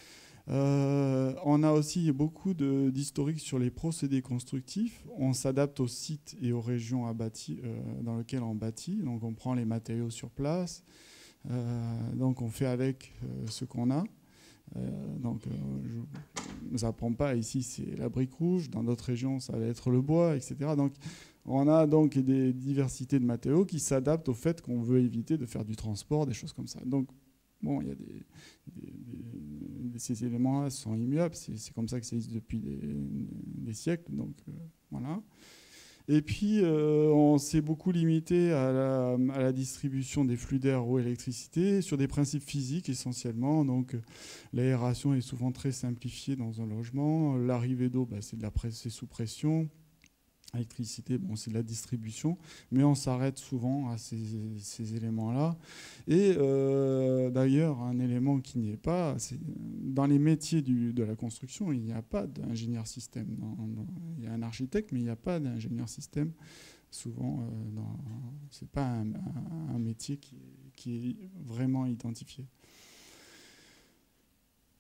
Euh, on a aussi beaucoup d'historique sur les procédés constructifs. On s'adapte aux sites et aux régions à bâtir, euh, dans lesquelles on bâtit, donc on prend les matériaux sur place, euh, donc on fait avec euh, ce qu'on a. Euh, donc, euh, je ne vous apprends pas, ici c'est la brique rouge, dans d'autres régions ça va être le bois, et cetera. Donc, on a donc des diversités de matériaux qui s'adaptent au fait qu'on veut éviter de faire du transport, des choses comme ça. Donc, bon, il y a des, des, des ces éléments-là sont immuables, c'est comme ça que ça existe depuis des, des siècles. Donc, euh, voilà. Et puis, euh, on s'est beaucoup limité à la, à la distribution des flux d'air, eau, électricité sur des principes physiques essentiellement. Donc, l'aération est souvent très simplifiée dans un logement. L'arrivée d'eau, bah, c'est de la presse, c'est sous pression. L'électricité, bon, c'est de la distribution, mais on s'arrête souvent à ces, ces éléments-là. Et euh, d'ailleurs, un élément qui n'y est pas, c'est dans les métiers du, de la construction, il n'y a pas d'ingénieur système. Dans, dans, il y a un architecte, mais il n'y a pas d'ingénieur système. Souvent, euh, ce n'est pas un, un, un métier qui, qui est vraiment identifié.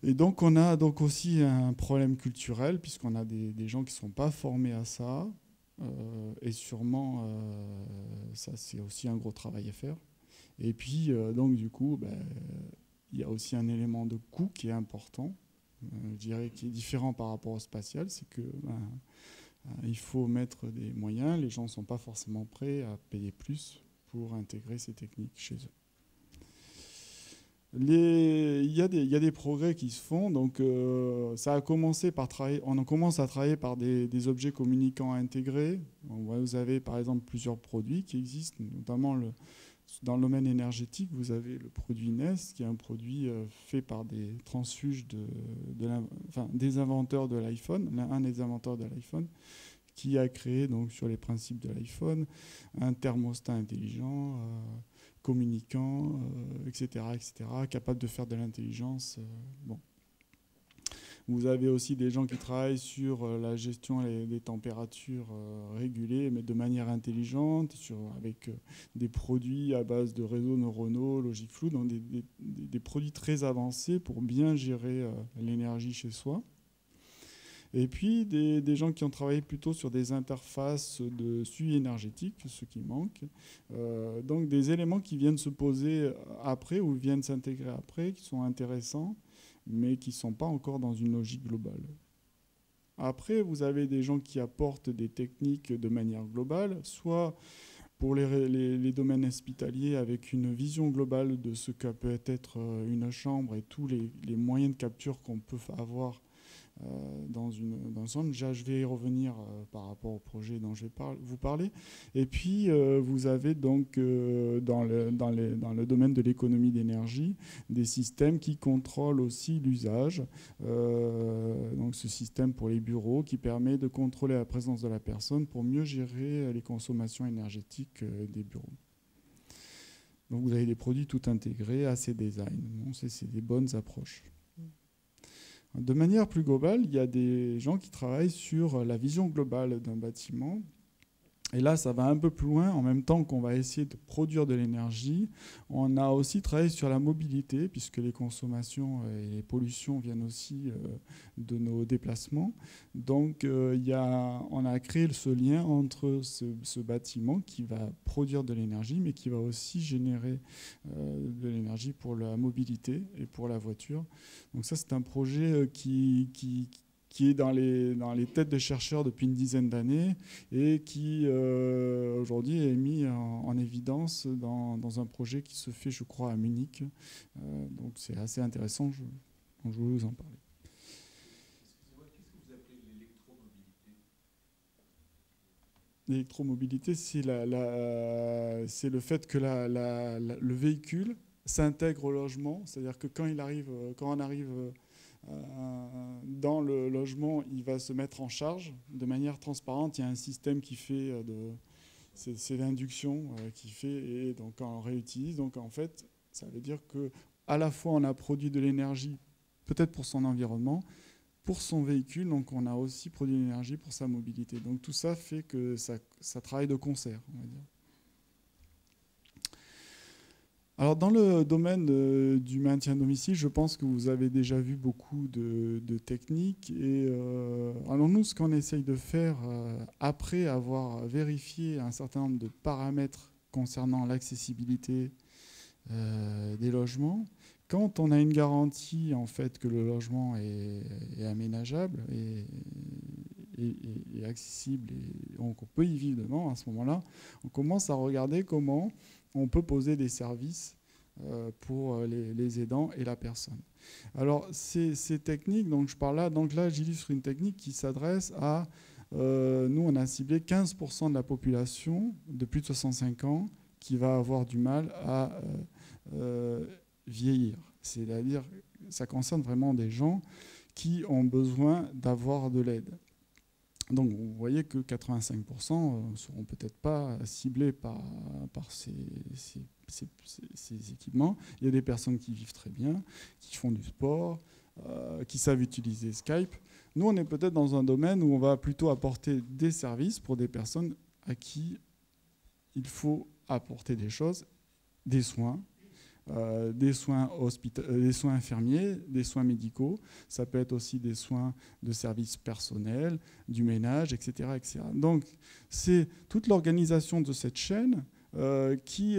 Et donc on a donc aussi un problème culturel, puisqu'on a des, des gens qui ne sont pas formés à ça. Euh, et sûrement, euh, ça c'est aussi un gros travail à faire. Et puis, euh, donc du coup, ben, il y a aussi un élément de coût qui est important, euh, je dirais qui est différent par rapport au spatial, c'est que ben, euh, il faut mettre des moyens, les gens ne sont pas forcément prêts à payer plus pour intégrer ces techniques chez eux. Les, il, y a des, il y a des progrès qui se font, donc euh, ça a commencé par travailler, on commence à travailler par des, des objets communicants intégrés. Donc, vous avez par exemple plusieurs produits qui existent, notamment le, dans le domaine énergétique, vous avez le produit Nest, qui est un produit euh, fait par des transfuges de, de enfin, des inventeurs de l'iPhone, un des inventeurs de l'iPhone, qui a créé donc sur les principes de l'iPhone un thermostat intelligent, euh, communicant, euh, et cetera, et cetera, capable de faire de l'intelligence. Euh, bon. Vous avez aussi des gens qui travaillent sur euh, la gestion des, des températures euh, régulées, mais de manière intelligente, sur, avec euh, des produits à base de réseaux neuronaux, logique floue, donc des, des, des produits très avancés pour bien gérer euh, l'énergie chez soi. Et puis des, des gens qui ont travaillé plutôt sur des interfaces de suivi énergétique, ce qui manque. Euh, donc des éléments qui viennent se poser après ou viennent s'intégrer après, qui sont intéressants, mais qui ne sont pas encore dans une logique globale. Après, vous avez des gens qui apportent des techniques de manière globale, soit pour les, les, les domaines hospitaliers avec une vision globale de ce que peut être une chambre et tous les, les moyens de capture qu'on peut avoir Euh, dans une dans ensemble. Déjà, je vais y revenir euh, par rapport au projet dont je vais par vous parler. Et puis, euh, vous avez donc euh, dans, le, dans, les, dans le domaine de l'économie d'énergie des systèmes qui contrôlent aussi l'usage. Euh, donc, ce système pour les bureaux qui permet de contrôler la présence de la personne pour mieux gérer les consommations énergétiques euh, des bureaux. Donc, vous avez des produits tout intégrés, assez design. Bon, c'est, c'est des bonnes approches. De manière plus globale, il y a des gens qui travaillent sur la vision globale d'un bâtiment. Et là, ça va un peu plus loin. En même temps qu'on va essayer de produire de l'énergie, on a aussi travaillé sur la mobilité, puisque les consommations et les pollutions viennent aussi de nos déplacements. Donc, il y a, on a créé ce lien entre ce, ce bâtiment qui va produire de l'énergie, mais qui va aussi générer de l'énergie pour la mobilité et pour la voiture. Donc ça, c'est un projet qui... qui qui est dans les, dans les têtes de chercheurs depuis une dizaine d'années et qui, euh, aujourd'hui, est mis en, en évidence dans, dans un projet qui se fait, je crois, à Munich. Euh, donc c'est assez intéressant, je, je voulais vous en parler. Excusez-moi, qu'est-ce que vous appelez l'électromobilité ? L'électromobilité, c'est, la, la, c'est le fait que la, la, la, le véhicule s'intègre au logement, c'est-à-dire que quand, il arrive, quand on arrive... Euh, dans le logement, il va se mettre en charge de manière transparente. Il y a un système qui fait de, c'est, c'est l'induction euh, qui fait et donc on réutilise. Donc en fait, ça veut dire que à la fois on a produit de l'énergie, peut-être pour son environnement, pour son véhicule. Donc on a aussi produit de l'énergie pour sa mobilité. Donc tout ça fait que ça, ça travaille de concert, on va dire. Alors dans le domaine de, du maintien à domicile, je pense que vous avez déjà vu beaucoup de, de techniques. Et euh, alors nous, ce qu'on essaye de faire euh, après avoir vérifié un certain nombre de paramètres concernant l'accessibilité euh, des logements, quand on a une garantie en fait que le logement est, est aménageable et, et, et accessible et on peut y vivre dedans, à ce moment-là, on commence à regarder comment on peut poser des services euh, pour les, les aidants et la personne. Alors, ces, ces techniques, donc je parle là, donc là, j'illustre une technique qui s'adresse à, euh, nous, on a ciblé quinze pour cent de la population de plus de soixante-cinq ans qui va avoir du mal à euh, euh, vieillir. C'est-à-dire, ça concerne vraiment des gens qui ont besoin d'avoir de l'aide. Donc vous voyez que quatre-vingt-cinq pour cent ne seront peut-être pas ciblés par, par ces, ces, ces, ces équipements. Il y a des personnes qui vivent très bien, qui font du sport, euh, qui savent utiliser Skype. Nous, on est peut-être dans un domaine où on va plutôt apporter des services pour des personnes à qui il faut apporter des choses, des soins, euh, des, soins hospita- euh, des soins infirmiers, des soins médicaux, ça peut être aussi des soins de services personnels, du ménage, et cetera, et cetera. Donc c'est toute l'organisation de cette chaîne euh, qui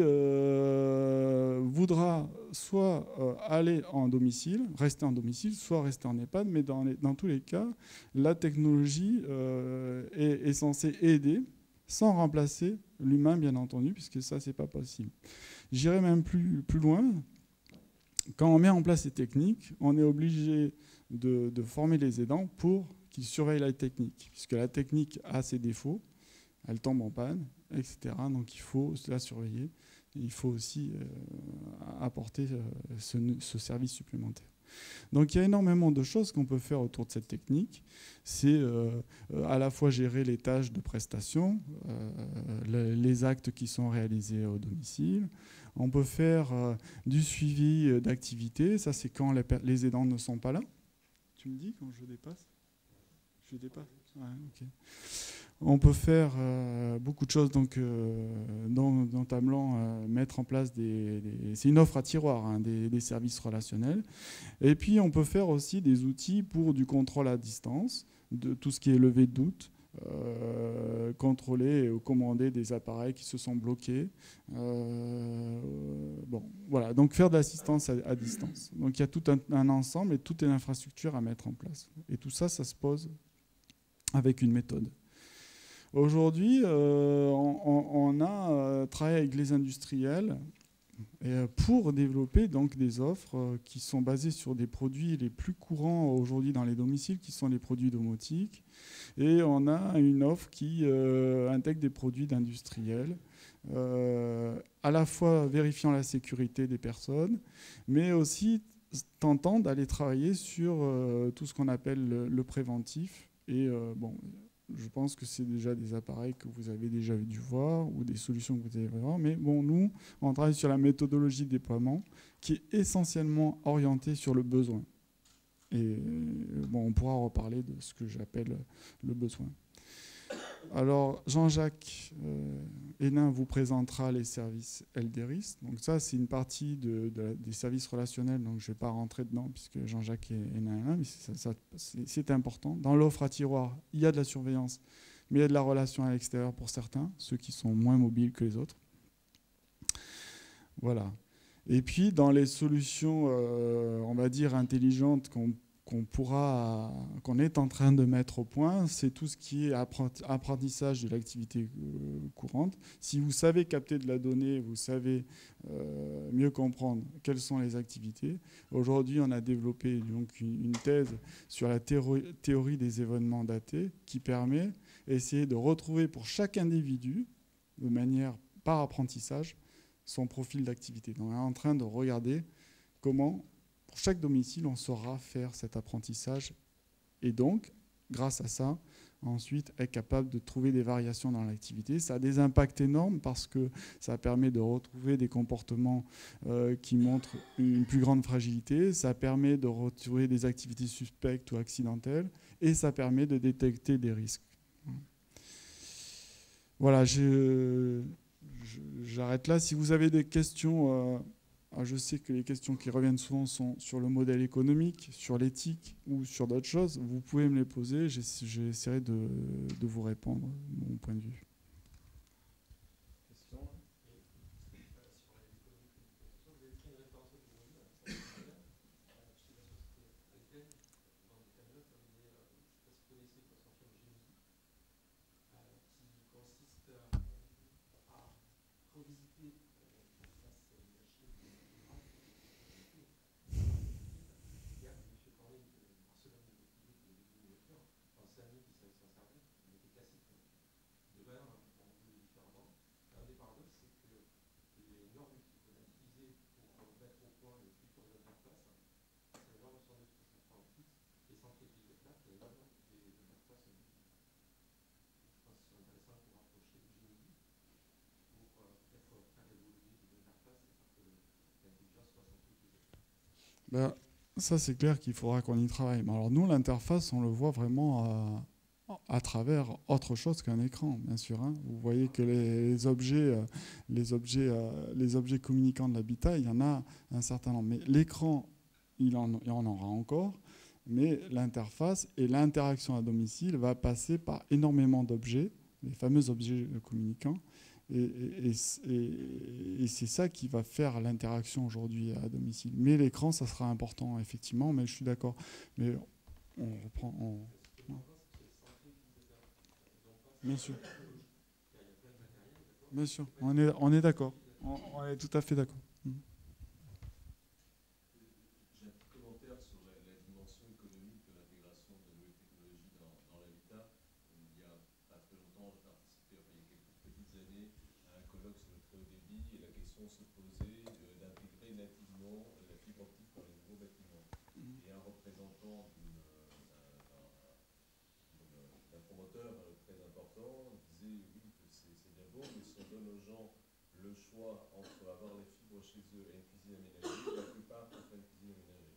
euh, voudra soit euh, aller en domicile, rester en domicile, soit rester en EHPAD, mais dans, les, dans tous les cas, la technologie euh, est, est censée aider, sans remplacer l'humain, bien entendu, puisque ça, c'est pas possible. J'irai même plus, plus loin. Quand on met en place ces techniques, on est obligé de, de former les aidants pour qu'ils surveillent la technique, puisque la technique a ses défauts, elle tombe en panne, et cetera. Donc il faut la surveiller. Il faut aussi euh, apporter euh, ce, ce service supplémentaire. Donc il y a énormément de choses qu'on peut faire autour de cette technique. C'est euh, à la fois gérer les tâches de prestation, euh, les actes qui sont réalisés au domicile. On peut faire euh, du suivi d'activité. Ça, c'est quand les, les aidants ne sont pas là. Tu me dis quand je dépasse ? Je dépasse ? Ouais, ok. On peut faire euh, beaucoup de choses, donc euh, dans, dans Tableau, euh, mettre en place des, des c'est une offre à tiroir, hein, des, des services relationnels. Et puis on peut faire aussi des outils pour du contrôle à distance, de tout ce qui est levé de doute, euh, contrôler ou commander des appareils qui se sont bloqués. Euh, bon, voilà, donc faire de l'assistance à, à distance. Donc il y a tout un, un ensemble et toute une infrastructure à mettre en place. Et tout ça, ça se pose avec une méthode. Aujourd'hui, euh, on, on a euh, travaillé avec les industriels et pour développer donc des offres euh, qui sont basées sur des produits les plus courants aujourd'hui dans les domiciles, qui sont les produits domotiques. Et on a une offre qui euh, intègre des produits d'industriels, euh, à la fois vérifiant la sécurité des personnes, mais aussi tentant d'aller travailler sur euh, tout ce qu'on appelle le, le préventif. Et euh, bon... Je pense que c'est déjà des appareils que vous avez déjà dû voir ou des solutions que vous avez voir. Mais bon, nous, on travaille sur la méthodologie de déploiement qui est essentiellement orientée sur le besoin. Et bon, on pourra reparler de ce que j'appelle le besoin. Alors, Jean-Jacques euh, Hénin vous présentera les services Elderis. Donc ça, c'est une partie de, de, des services relationnels, donc je ne vais pas rentrer dedans puisque Jean-Jacques Hénin est là, mais ça, ça, c'est important. Dans l'offre à tiroir, il y a de la surveillance, mais il y a de la relation à l'extérieur pour certains, ceux qui sont moins mobiles que les autres. Voilà. Et puis, dans les solutions, euh, on va dire, intelligentes qu'on qu'on pourra, qu'on est en train de mettre au point, c'est tout ce qui est apprentissage de l'activité courante. Si vous savez capter de la donnée, vous savez euh, mieux comprendre quelles sont les activités. Aujourd'hui, on a développé donc une thèse sur la théorie, théorie des événements datés qui permet d'essayer de retrouver pour chaque individu, de manière par apprentissage, son profil d'activité. Donc on est en train de regarder comment pour chaque domicile, on saura faire cet apprentissage et donc, grâce à ça, ensuite, être capable de trouver des variations dans l'activité. Ça a des impacts énormes parce que ça permet de retrouver des comportements euh, qui montrent une plus grande fragilité, ça permet de retrouver des activités suspectes ou accidentelles et ça permet de détecter des risques. Voilà, je, je, j'arrête là. Si vous avez des questions... Euh, Alors je sais que les questions qui reviennent souvent sont sur le modèle économique, sur l'éthique ou sur d'autres choses. Vous pouvez me les poser, j'essaierai de, de vous répondre de mon point de vue. Question ? Ben, ça, c'est clair qu'il faudra qu'on y travaille. Alors nous, l'interface, on le voit vraiment à travers autre chose qu'un écran, bien sûr. Hein. Vous voyez que les, les objets, euh, les objets, euh, les objets communicants de l'habitat, il y en a un certain nombre. Mais l'écran, il en, il en aura encore. Mais l'interface et l'interaction à domicile va passer par énormément d'objets, les fameux objets communicants. Et, et, et, et c'est ça qui va faire l'interaction aujourd'hui à domicile. Mais l'écran, ça sera important, effectivement, mais je suis d'accord. Mais on reprend... On... Bien sûr. Bien sûr, on est, on est d'accord. On, on est tout à fait d'accord. J'ai un petit commentaire sur la, la dimension économique de l'intégration de nouvelles technologies dans, dans l'habitat. Il y a pas très longtemps, j'ai participé, enfin, il y a quelques petites années, à un colloque sur le très haut débit et la question se posait euh, d'intégrer nativement euh, la fibre optique dans les nouveaux bâtiments. Et un représentant d'une, d'un, d'un promoteur euh, très important disait oui que c'est, c'est bien beau, mais si on donne aux gens le choix entre avoir les fibres chez eux et une cuisine aménagée, la plupart préfèrent une cuisine aménagée.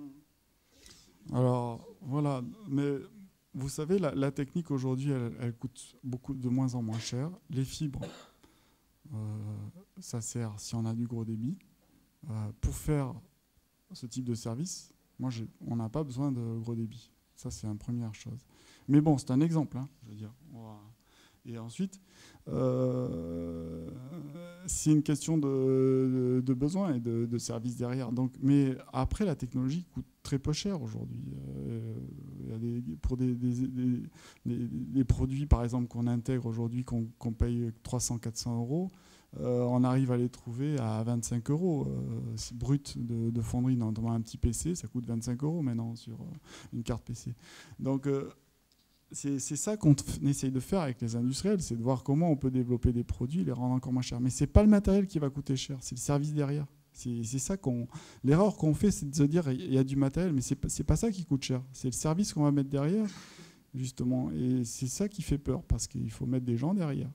Alors, voilà, mais vous savez, la, la technique aujourd'hui, elle, elle coûte beaucoup de moins en moins cher. Les fibres, euh, ça sert si on a du gros débit. Euh, pour faire ce type de service, moi, j'ai, on n'a pas besoin de gros débit. Ça, c'est une première chose. Mais bon, c'est un exemple, hein, je veux dire. Voilà. Et ensuite, euh, c'est une question de, de, de besoin et de, de service derrière. Donc, mais après, la technologie coûte très peu cher aujourd'hui. Euh, il y a des, pour des, des, des, des, des produits, par exemple, qu'on intègre aujourd'hui, qu'on, qu'on paye trois cents à quatre cents euros, euh, on arrive à les trouver à vingt-cinq euros. Euh, c'est brut de, de fonderie dans, dans un petit P C, ça coûte vingt-cinq euros maintenant sur une carte P C. Donc, euh, C'est, c'est ça qu'on t- essaye de faire avec les industriels, c'est de voir comment on peut développer des produits, les rendre encore moins chers. Mais ce n'est pas le matériel qui va coûter cher, c'est le service derrière. C'est, c'est ça qu'on, l'erreur qu'on fait, c'est de se dire il y a du matériel, mais ce n'est pas, c'est pas ça qui coûte cher. C'est le service qu'on va mettre derrière, justement. Et c'est ça qui fait peur, parce qu'il faut mettre des gens derrière.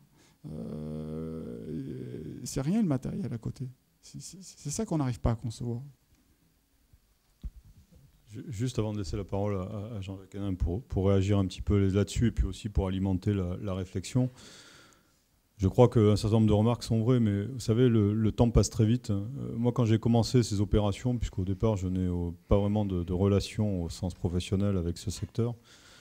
Euh, c'est rien le matériel à côté. C'est, c'est, c'est ça qu'on n'arrive pas à concevoir. Juste avant de laisser la parole à, à Jean-Jacques Hénin pour, pour réagir un petit peu là-dessus et puis aussi pour alimenter la, la réflexion, je crois qu'un certain nombre de remarques sont vraies, mais vous savez, le, le temps passe très vite. Euh, moi, quand j'ai commencé ces opérations, puisqu'au départ, je n'ai au, pas vraiment de, de relation au sens professionnel avec ce secteur,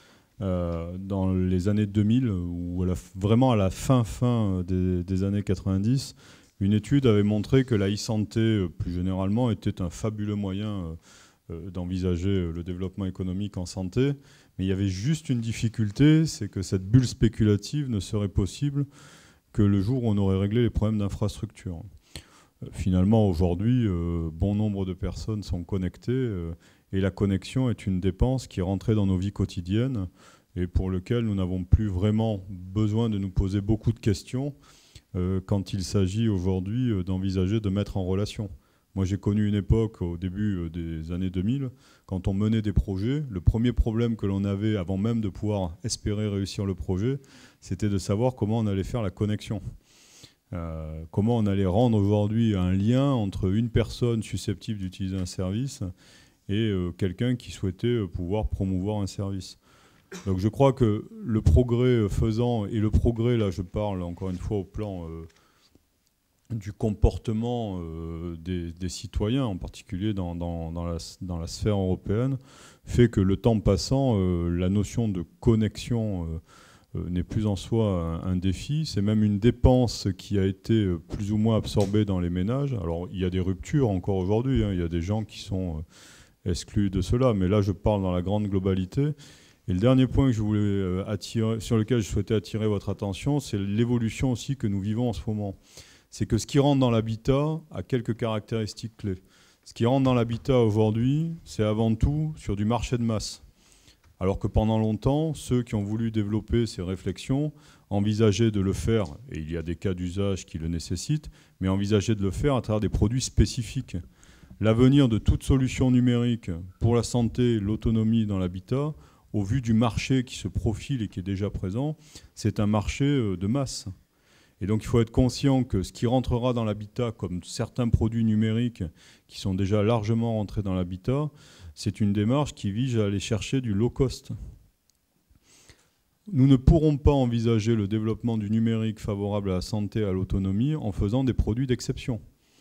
euh, dans les années deux mille, ou à la, vraiment à la fin, fin des, des années quatre-vingt-dix, une étude avait montré que la e-santé, plus généralement, était un fabuleux moyen euh, d'envisager le développement économique en santé, mais il y avait juste une difficulté, c'est que cette bulle spéculative ne serait possible que le jour où on aurait réglé les problèmes d'infrastructure. Euh, finalement, aujourd'hui, euh, bon nombre de personnes sont connectées euh, et la connexion est une dépense qui est rentrée dans nos vies quotidiennes et pour lequel nous n'avons plus vraiment besoin de nous poser beaucoup de questions euh, quand il s'agit aujourd'hui euh, d'envisager de mettre en relation. Moi, j'ai connu une époque, au début des années deux mille, quand on menait des projets, le premier problème que l'on avait, avant même de pouvoir espérer réussir le projet, c'était de savoir comment on allait faire la connexion. Euh, comment on allait rendre aujourd'hui un lien entre une personne susceptible d'utiliser un service et euh, quelqu'un qui souhaitait pouvoir promouvoir un service. Donc je crois que le progrès faisant, et le progrès, là je parle encore une fois au plan... Euh, du comportement euh, des, des citoyens, en particulier dans, dans, dans, la, dans la sphère européenne, fait que le temps passant, euh, la notion de connexion euh, euh, n'est plus en soi un, un défi. C'est même une dépense qui a été euh, plus ou moins absorbée dans les ménages. Alors, il y a des ruptures encore aujourd'hui, hein, il y a des gens qui sont euh, exclus de cela, mais là, je parle dans la grande globalité. Et le dernier point que je voulais euh, attirer, sur lequel je souhaitais attirer votre attention, c'est l'évolution aussi que nous vivons en ce moment. C'est que ce qui rentre dans l'habitat a quelques caractéristiques clés. Ce qui rentre dans l'habitat aujourd'hui, c'est avant tout sur du marché de masse. Alors que pendant longtemps, ceux qui ont voulu développer ces réflexions envisageaient de le faire, et il y a des cas d'usage qui le nécessitent, mais envisageaient de le faire à travers des produits spécifiques. L'avenir de toute solution numérique pour la santé, l'autonomie dans l'habitat, au vu du marché qui se profile et qui est déjà présent, c'est un marché de masse. Et donc il faut être conscient que ce qui rentrera dans l'habitat, comme certains produits numériques qui sont déjà largement rentrés dans l'habitat, c'est une démarche qui vise à aller chercher du low cost. nous ne pourrons pas envisager le développement du numérique favorable à la santé et à l'autonomie en faisant des produits d'exception.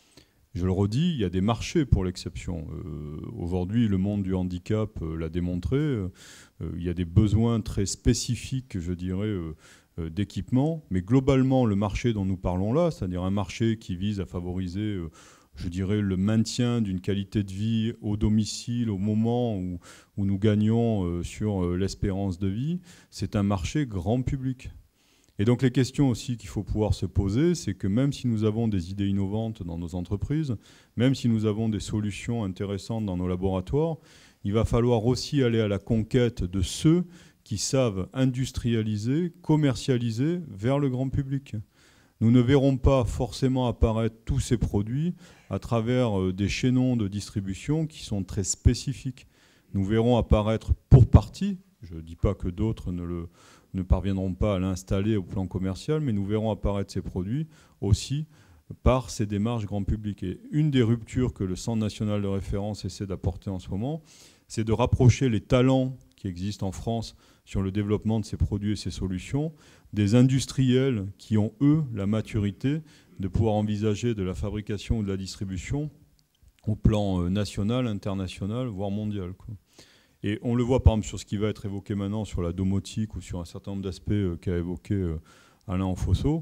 Je le redis, il y a des marchés pour l'exception. Euh, aujourd'hui, le monde du handicap euh, l'a démontré. Euh, il y a des besoins très spécifiques, je dirais, euh, euh, d'équipement. Mais globalement, le marché dont nous parlons là, c'est-à-dire un marché qui vise à favoriser, euh, je dirais, le maintien d'une qualité de vie au domicile, au moment où, où nous gagnons euh, sur euh, l'espérance de vie, c'est un marché grand public. Et donc les questions aussi qu'il faut pouvoir se poser, c'est que même si nous avons des idées innovantes dans nos entreprises, même si nous avons des solutions intéressantes dans nos laboratoires, il va falloir aussi aller à la conquête de ceux qui savent industrialiser, commercialiser vers le grand public. Nous ne verrons pas forcément apparaître tous ces produits à travers des chaînons de distribution qui sont très spécifiques. Nous verrons apparaître pour partie, je ne dis pas que d'autres ne le ne parviendront pas à l'installer au plan commercial, mais nous verrons apparaître ces produits aussi par ces démarches grand public. Et une des ruptures que le Centre national de référence essaie d'apporter en ce moment, c'est de rapprocher les talents qui existent en France sur le développement de ces produits et ces solutions des industriels qui ont, eux, la maturité de pouvoir envisager de la fabrication ou de la distribution au plan national, international, voire mondial, quoi. Et on le voit par exemple sur ce qui va être évoqué maintenant sur la domotique ou sur un certain nombre d'aspects qu'a évoqué Alain Anfosso.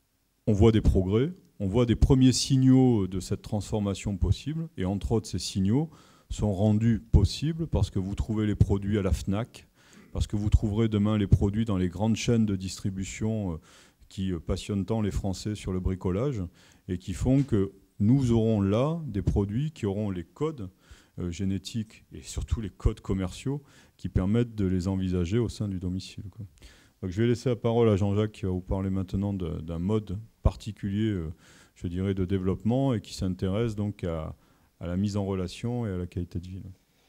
On voit des progrès, on voit des premiers signaux de cette transformation possible. Et entre autres, ces signaux sont rendus possibles parce que vous trouvez les produits à la FNAC, parce que vous trouverez demain les produits dans les grandes chaînes de distribution qui passionnent tant les Français sur le bricolage et qui font que nous aurons là des produits qui auront les codes Euh, génétiques et surtout les codes commerciaux qui permettent de les envisager au sein du domicile, quoi. Donc je vais laisser la parole à Jean-Jacques qui va vous parler maintenant d'un mode particulier, euh, je dirais, de développement et qui s'intéresse donc à, à la mise en relation et à la qualité de vie.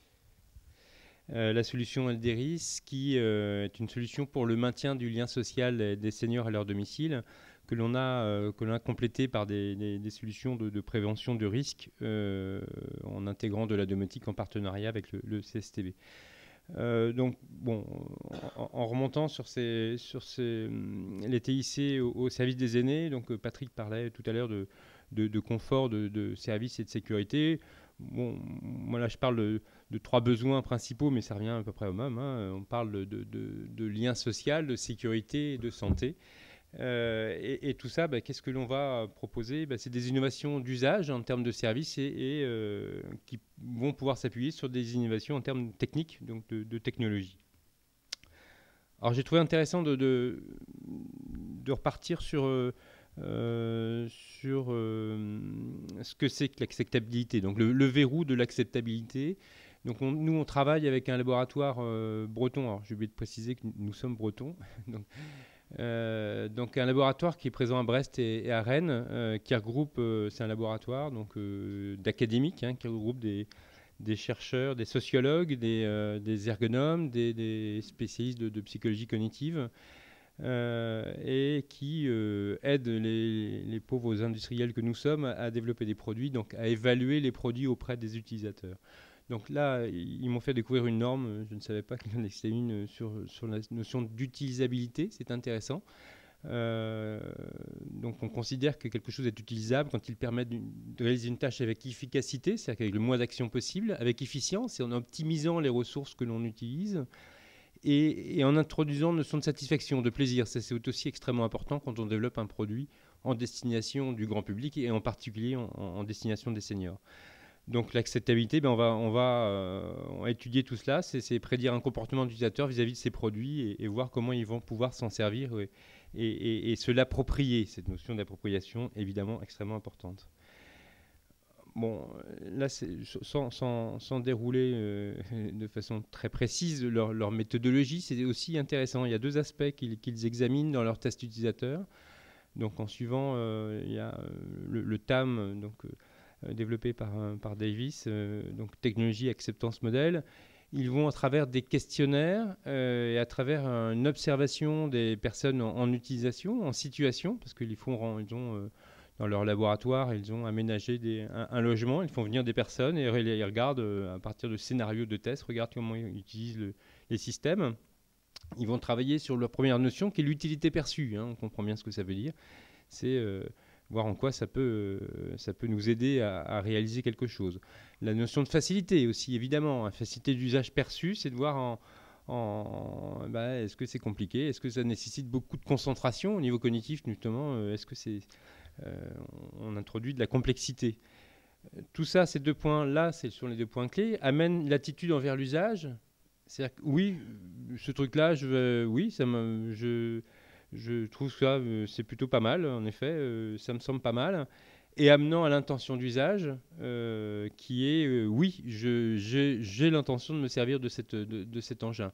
Euh, la solution Alderis, qui euh, est une solution pour le maintien du lien social des seniors à leur domicile, que l'on a, euh, que l'on a complété par des, des, des solutions de, de prévention de risques euh, en intégrant de la domotique en partenariat avec le, le C S T B. Euh, donc, bon, en, en remontant sur, ces, sur ces, les T I C au, au service des aînés, donc Patrick parlait tout à l'heure de, de, de confort, de, de service et de sécurité. Bon, moi là je parle de, de trois besoins principaux, mais ça revient à peu près au même, hein. On parle de, de, de, de lien social, de sécurité et de santé. Euh, et, et tout ça, bah, qu'est-ce que l'on va proposer? Bah, c'est des innovations d'usage en termes de services et, et euh, qui vont pouvoir s'appuyer sur des innovations en termes techniques, donc de, de technologie. Alors j'ai trouvé intéressant de, de, de repartir sur, euh, euh, sur euh, ce que c'est que l'acceptabilité, donc le, le verrou de l'acceptabilité. Donc on, nous on travaille avec un laboratoire euh, breton, alors j'ai oublié de préciser que nous sommes bretons, donc, Euh, donc un laboratoire qui est présent à Brest et, et à Rennes, euh, qui regroupe, euh, c'est un laboratoire donc euh, d'académiques, hein, qui regroupe des, des chercheurs, des sociologues, des, euh, des ergonomes, des, des spécialistes de, de psychologie cognitive, euh, et qui euh, aide les, les pauvres industriels que nous sommes à, à développer des produits, donc à évaluer les produits auprès des utilisateurs. Donc là, ils m'ont fait découvrir une norme, je ne savais pas qu'il y en existait une sur, sur la notion d'utilisabilité, c'est intéressant. Euh, donc on considère que quelque chose est utilisable quand il permet de réaliser une tâche avec efficacité, c'est-à-dire qu'avec le moins d'actions possible, avec efficience et en optimisant les ressources que l'on utilise, et, et en introduisant une notion de satisfaction, de plaisir. Ça, c'est aussi extrêmement important quand on développe un produit en destination du grand public et en particulier en, en destination des seniors. Donc l'acceptabilité, ben on va, on va euh, on va étudier tout cela, c'est prédire un comportement d'utilisateur vis-à-vis de ces produits et, et voir comment ils vont pouvoir s'en servir et, et, et, et se l'approprier. Cette notion d'appropriation, évidemment, extrêmement importante. Bon, là, sans, sans, sans dérouler euh, de façon très précise leur, leur méthodologie, c'est aussi intéressant. Il y a deux aspects qu'ils qu'ils examinent dans leur test utilisateur. Donc en suivant, euh, il y a le, le T A M, donc euh, développé par, par Davis, euh, donc technologie acceptance modèle. Ils vont à travers des questionnaires euh, et à travers une observation des personnes en, en utilisation, en situation, parce qu'ils font, ils ont euh, dans leur laboratoire, ils ont aménagé des, un, un logement, ils font venir des personnes et ils regardent euh, à partir de scénarios de test, regardent comment ils utilisent le, les systèmes. ils vont travailler sur leur première notion qui est l'utilité perçue. Hein, on comprend bien ce que ça veut dire. C'est euh, voir en quoi ça peut, euh, ça peut nous aider à, à réaliser quelque chose. La notion de facilité aussi, évidemment. La facilité d'usage perçu, c'est de voir en, en bah, est-ce que c'est compliqué, est-ce que ça nécessite beaucoup de concentration au niveau cognitif, justement, euh, est-ce que c'est, euh, on introduit de la complexité. Tout ça, ces deux points-là, ce sont les deux points clés, amènent l'attitude envers l'usage. C'est-à-dire que oui, ce truc-là, je, euh, oui, ça me, je, je trouve ça, euh, c'est plutôt pas mal, en effet, euh, ça me semble pas mal. Et amenant à l'intention d'usage, euh, qui est, euh, oui, je, j'ai, j'ai l'intention de me servir de, cette, de, de cet engin.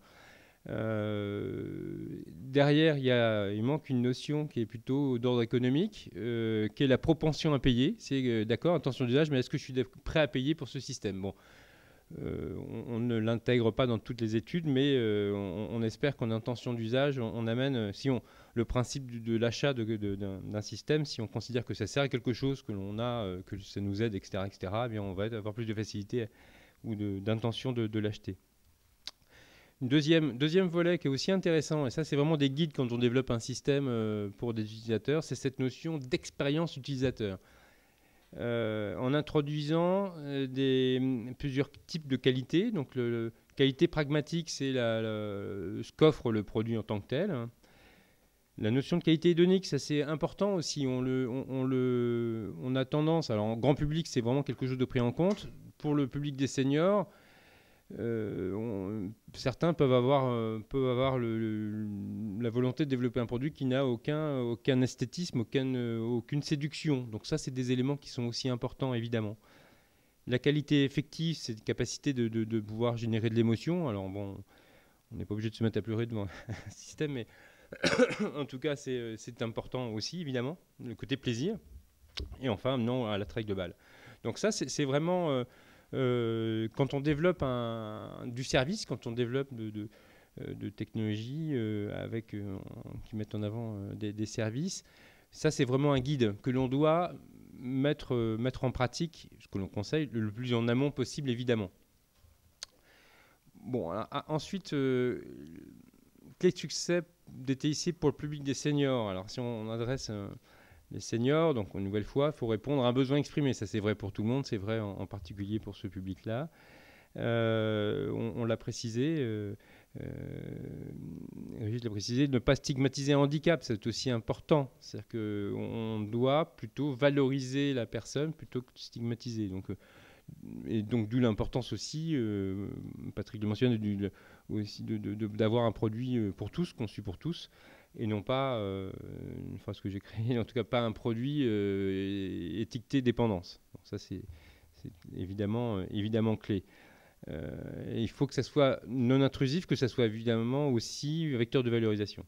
Euh, derrière, il, y a, il manque une notion qui est plutôt d'ordre économique, euh, qui est la propension à payer. C'est, euh, d'accord, intention d'usage, mais est-ce que je suis prêt à payer pour ce système ? Bon. Euh, on, on ne l'intègre pas dans toutes les études, mais euh, on, on espère qu'en intention d'usage, on, on amène, euh, si on, le principe du, de l'achat de, de, d'un, d'un système, si on considère que ça sert à quelque chose, que l'on a, euh, que ça nous aide, et cetera, et cetera, eh bien on va avoir plus de facilité ou de, d'intention de, de l'acheter. Deuxième, deuxième volet qui est aussi intéressant, et ça c'est vraiment des guides quand on développe un système euh, pour des utilisateurs, c'est cette notion d'expérience utilisateur. Euh, en introduisant euh, des, plusieurs types de qualités. Donc, le, le qualité pragmatique, c'est la, la, ce qu'offre le produit en tant que tel. La notion de qualité hédonique, ça c'est important aussi. On, le, on, on, le, on a tendance, alors en grand public, c'est vraiment quelque chose de pris en compte. Pour le public des seniors, euh, on, certains peuvent avoir, euh, peuvent avoir le, le, la volonté de développer un produit qui n'a aucun, aucun esthétisme, aucun, euh, aucune séduction. Donc ça, c'est des éléments qui sont aussi importants, évidemment. La qualité effective, c'est la capacité de, de, de pouvoir générer de l'émotion. Alors bon, on n'est pas obligé de se mettre à pleurer devant un système, mais en tout cas, c'est, c'est important aussi, évidemment, le côté plaisir. Et enfin, non, à l'attrait globale. Donc ça, c'est, c'est vraiment... Euh, Euh, quand on développe un, du service, quand on développe de, de, de technologies euh, avec, euh, qui mettent en avant euh, des, des services, ça c'est vraiment un guide que l'on doit mettre, euh, mettre en pratique, ce que l'on conseille, le plus en amont possible évidemment. Bon, alors, ensuite, euh, clé de succès des T I C pour le public des seniors. Alors si on, on adresse... Euh, les seniors, donc une nouvelle fois, il faut répondre à un besoin exprimé. Ça, c'est vrai pour tout le monde, c'est vrai en, en particulier pour ce public-là. Euh, on, on l'a précisé, euh, euh, Régis l'a précisé, ne pas stigmatiser un handicap, c'est aussi important. C'est-à-dire qu'on doit plutôt valoriser la personne plutôt que stigmatiser. Donc, euh, et donc, d'où l'importance aussi, euh, Patrick le mentionne, du, aussi de, de, de, d'avoir un produit pour tous, conçu pour tous, et non pas, euh, une phrase que j'ai créée, en tout cas pas un produit euh, étiqueté dépendance. Donc ça c'est, c'est évidemment, euh, évidemment clé. Euh, et il faut que ça soit non intrusif, que ça soit évidemment aussi vecteur de valorisation.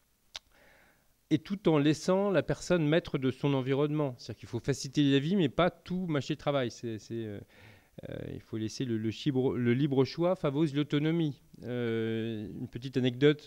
Et tout en laissant la personne maître de son environnement. C'est-à-dire qu'il faut faciliter la vie, mais pas tout mâcher le travail. C'est, c'est, euh, euh, il faut laisser le, le, chibre, le libre choix favorise l'autonomie. Euh, une petite anecdote...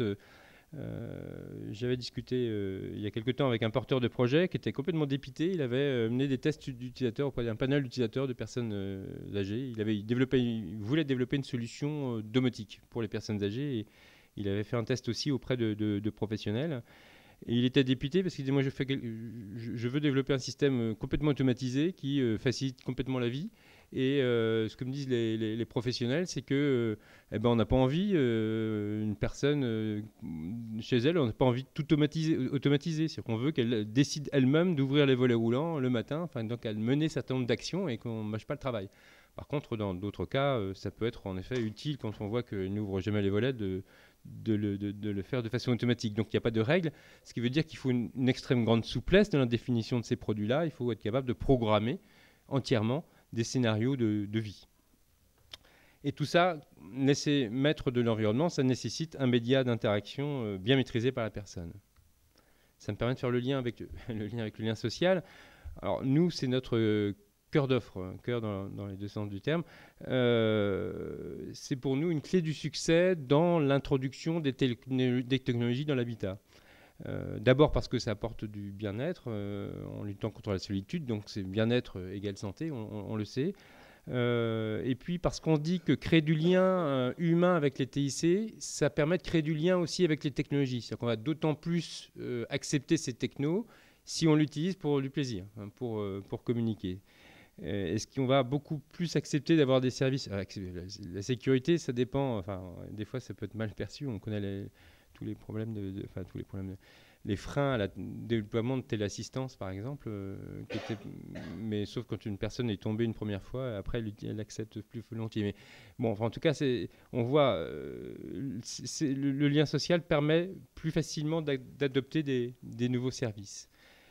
Euh, j'avais discuté euh, il y a quelque temps avec un porteur de projet qui était complètement dépité. Il avait euh, mené des tests d'utilisateurs auprès d'un panel d'utilisateurs de personnes euh, âgées. Il, avait, il, développé, il voulait développer une solution euh, domotique pour les personnes âgées. Et il avait fait un test aussi auprès de, de, de professionnels. Et il était dépité parce qu'il disait, moi je, fais, je, je veux développer un système complètement automatisé qui euh, facilite complètement la vie. Et euh, ce que me disent les, les, les professionnels, c'est que euh, eh ben, on n'a pas envie, euh, une personne euh, chez elle, on n'a pas envie de tout automatiser. automatiser. C'est qu'on veut qu'elle décide elle-même d'ouvrir les volets roulants le matin, enfin, donc elle menait un certain nombre d'actions et qu'on ne mâche pas le travail. Par contre, dans d'autres cas, euh, ça peut être en effet utile quand on voit qu'elle n'ouvre jamais les volets de, de, le, de, de le faire de façon automatique. Donc il n'y a pas de règle, ce qui veut dire qu'il faut une, une extrême grande souplesse dans la définition de ces produits-là. Il faut être capable de programmer entièrement des scénarios de, de vie. Et tout ça, laisser maître de l'environnement, ça nécessite un média d'interaction euh, bien maîtrisé par la personne. Ça me permet de faire le lien avec le, le, lien, avec le lien social. Alors nous, c'est notre euh, cœur d'offre, cœur dans, dans les deux sens du terme. Euh, c'est pour nous une clé du succès dans l'introduction des, des technologies dans l'habitat. Euh, d'abord parce que ça apporte du bien-être euh, en luttant contre la solitude, donc c'est bien-être égale santé, on, on, on le sait. Euh, et puis parce qu'on dit que créer du lien euh, humain avec les T I C, ça permet de créer du lien aussi avec les technologies. C'est-à-dire qu'on va d'autant plus euh, accepter ces technos si on l'utilise pour du plaisir, hein, pour, euh, pour communiquer. Euh, Est-ce qu'on va beaucoup plus accepter d'avoir des services? Alors, la, la sécurité, ça dépend. Enfin, des fois, ça peut être mal perçu. On connaît les, tous les problèmes de, de, enfin, tous les problèmes. De, les freins à la déploiement de téléassistance, par exemple, euh, qui était, mais sauf quand une personne est tombée une première fois, après elle, elle accepte plus volontiers. Mais bon, enfin, en tout cas, on voit euh, le, le lien social permet plus facilement d'adopter des, des nouveaux services.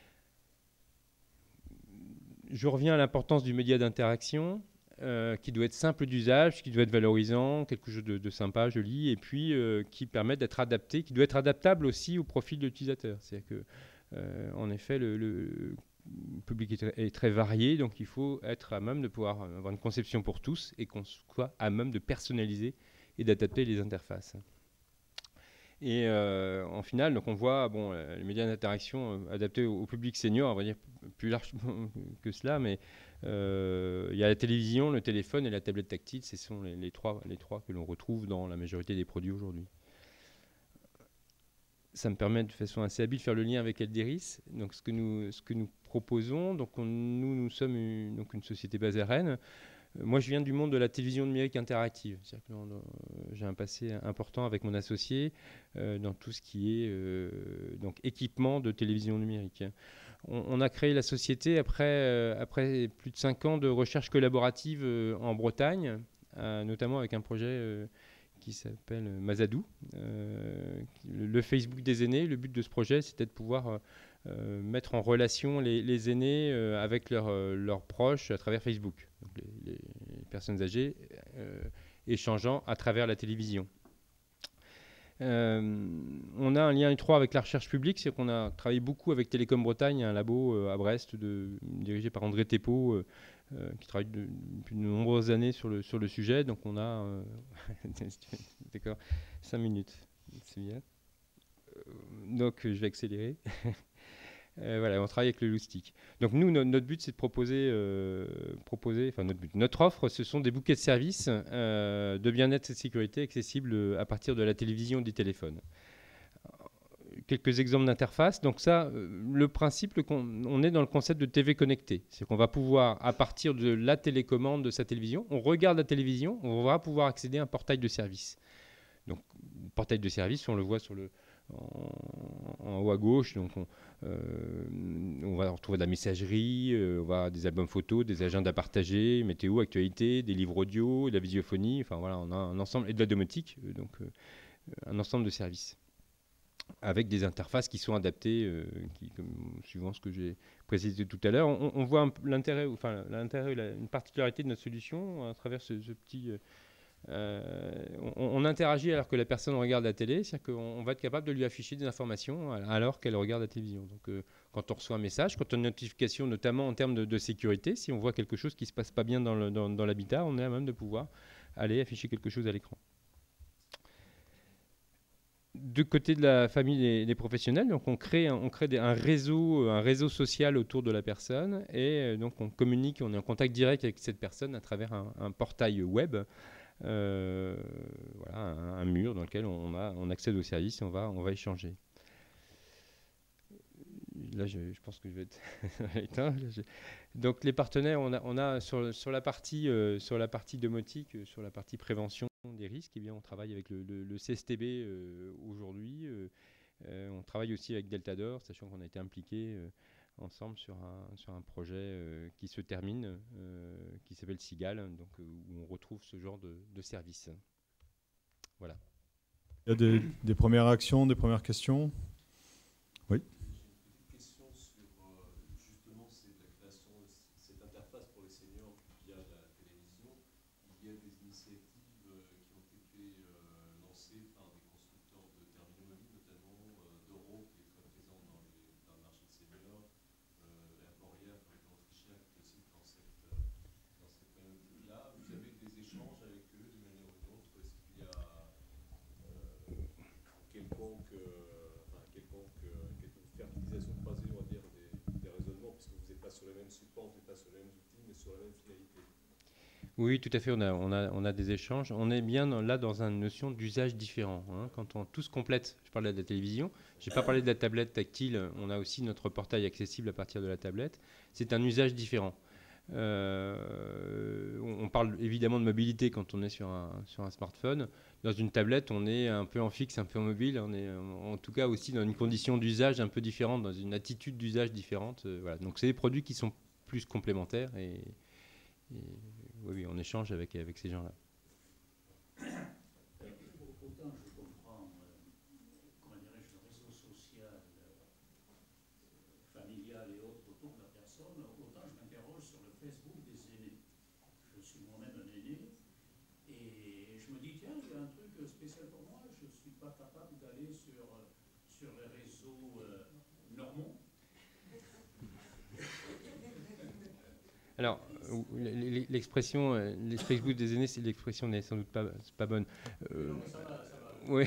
Je reviens à l'importance du média d'interaction, euh, qui doit être simple d'usage, qui doit être valorisant, quelque chose de, de sympa, joli, et puis euh, qui permet d'être adapté, qui doit être adaptable aussi au profil de l'utilisateur. C'est-à-dire que, euh, en effet, le, le public est très, est très varié, donc il faut être à même de pouvoir avoir une conception pour tous et qu'on soit à même de personnaliser et d'adapter les interfaces. Et euh, en final, donc on voit bon, euh, les médias d'interaction euh, adaptés au, au public senior, on va dire plus large que cela, mais euh, il y a la télévision, le téléphone et la tablette tactile, ce sont les, les, trois, les trois que l'on retrouve dans la majorité des produits aujourd'hui. Ça me permet de façon assez habile de faire le lien avec Elderis. Donc ce que nous, ce que nous proposons, donc on, nous, nous sommes une, donc une société basée à Rennes. Moi, je viens du monde de la télévision numérique interactive. C'est-à-dire que euh, j'ai un passé important avec mon associé euh, dans tout ce qui est euh, donc équipement de télévision numérique. On, on a créé la société après, euh, après plus de cinq ans de recherche collaborative euh, en Bretagne, euh, notamment avec un projet euh, qui s'appelle Mazadou, euh, le, le Facebook des aînés. Le but de ce projet, c'était de pouvoir euh, mettre en relation les, les aînés euh, avec leurs euh, leurs proches à travers Facebook. Donc les, les, les personnes âgées euh, échangeant à travers la télévision. Euh, on a un lien étroit avec la recherche publique, c'est qu'on a travaillé beaucoup avec Télécom Bretagne, un labo euh, à Brest de, dirigé par André Thépeau, euh, euh, qui travaille de, depuis de nombreuses années sur le, sur le sujet. Donc on a... Euh, d'accord, cinq minutes, c'est bien. Euh, donc je vais accélérer. Euh, voilà, on travaille avec le loustic. Donc nous, no notre but, c'est de proposer, euh, proposer, enfin notre but, notre offre, ce sont des bouquets de services euh, de bien-être et de sécurité accessibles à partir de la télévision et du téléphone. Quelques exemples d'interface. Donc ça, euh, le principe, le on est dans le concept de T V connecté. C'est qu'on va pouvoir, à partir de la télécommande de sa télévision, on regarde la télévision, on va pouvoir accéder à un portail de service. Donc, portail de service, on le voit sur le En, en haut à gauche, donc on, euh, on va retrouver de la messagerie, euh, on va avoir des albums photos, des agendas partagés, météo, actualité, des livres audio, de la visiophonie, enfin voilà, on a un ensemble, et de la domotique, euh, donc euh, un ensemble de services, avec des interfaces qui sont adaptées, euh, qui, comme, suivant ce que j'ai précisé tout à l'heure. On, on voit l'intérêt, enfin l'intérêt, une particularité de notre solution à travers ce, ce petit... Euh, Euh, on, on interagit alors que la personne regarde la télé, c'est-à-dire qu'on va être capable de lui afficher des informations alors qu'elle regarde la télévision. Donc, euh, quand on reçoit un message, quand on a une notification, notamment en termes de, de sécurité, si on voit quelque chose qui ne se passe pas bien dans l'habitat, dans, dans on est à même de pouvoir aller afficher quelque chose à l'écran. De côté de la famille des, des professionnels, donc on crée, un, on crée des, un, réseau, un réseau social autour de la personne et donc on communique, on est en contact direct avec cette personne à travers un, un portail web. Euh, voilà, un, un mur dans lequel on, a, on accède au service et on va, on va échanger. Là, je, je pense que je vais être éteint. Donc, les partenaires, on a, on a sur, sur la partie, euh, sur la partie domotique, euh, sur la partie prévention des risques, eh bien, on travaille avec le, le, le C S T B euh, aujourd'hui. Euh, euh, on travaille aussi avec Deltador, sachant qu'on a été impliqué euh, ensemble sur un, sur un projet euh, qui se termine, euh, qui s'appelle SIGAL, donc, euh, où on retrouve ce genre de, de service. Voilà. Il y a des, des premières actions, des premières questions? Oui. J'ai une petite question sur euh, justement c'est la création de cette interface pour les seniors via la télévision. Il y a des initiatives euh, qui ont été euh, lancées par des constructeurs de terminaux mobiles, notamment euh, Doro, qui est très présent dans, les, dans le marché de seniors, euh, Airporia, fabricant autrichien, qui est aussi dans cette, euh, dans cette période-là. Vous avez des échanges avec eux d'une manière ou d'une autre? Est-ce qu'il y a euh, quelconque, euh, enfin, quelconque, euh, quelconque fertilisation croisée, on va dire, des, des raisonnements, puisque vous n'êtes pas sur les mêmes supports, vous n'êtes pas sur les mêmes outils, mais sur la même finalité? Oui, tout à fait, on a, on a, on a des échanges. On est bien dans- là dans une notion d'usage différent. Hein. Quand on tout se complète, je parlais de la télévision, je n'ai pas parlé de la tablette tactile, on a aussi notre portail accessible à partir de la tablette. C'est un usage différent. Euh, on parle évidemment de mobilité quand on est sur un, sur un smartphone. Dans une tablette, on est un peu en fixe, un peu en mobile. On est en tout cas aussi dans une condition d'usage un peu différente, dans une attitude d'usage différente. Euh, voilà. Donc c'est des produits qui sont plus complémentaires et, et oui, oui, on échange avec, avec ces gens-là. Autant je comprends, euh, comment dirais-je, le réseau social, euh, familial et autres autour de la personne, autant je m'interroge sur le Facebook des aînés. Je suis moi-même un aîné et je me dis, tiens, il y a un truc spécial pour moi, je ne suis pas capable d'aller sur, sur les réseaux euh, normaux. Alors, l'expression, les Facebook des aînés, c'est l'expression n'est sans doute pas, pas bonne. Euh, oui.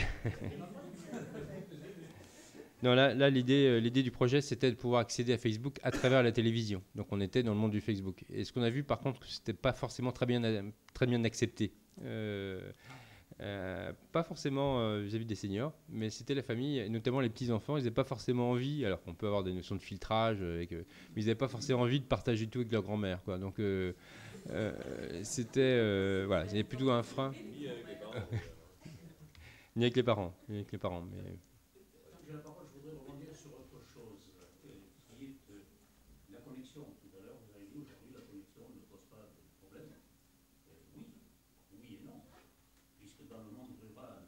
Non, là, là l'idée, l'idée du projet, c'était de pouvoir accéder à Facebook à travers la télévision. Donc, on était dans le monde du Facebook. Et ce qu'on a vu, par contre, c'était pas forcément très bien, très bien accepté. Euh, Euh, pas forcément euh, vis-à-vis des seniors, mais c'était la famille, et notamment les petits-enfants, ils n'avaient pas forcément envie, alors qu'on peut avoir des notions de filtrage, euh, avec, euh, mais ils n'avaient pas forcément envie de partager tout avec leur grand-mère, quoi. Donc euh, euh, c'était, euh, voilà, il y avait plutôt un frein. Ni avec les parents. Ni avec les parents, ni avec les parents, mais... J'ai la parole, je voudrais rebondir sur autre chose, qui est euh, la connexion. Tout à l'heure, vous avez dit aujourd'hui, la connexion ne pose pas de problème. Euh, oui, oui et non. Puisque dans le monde rural,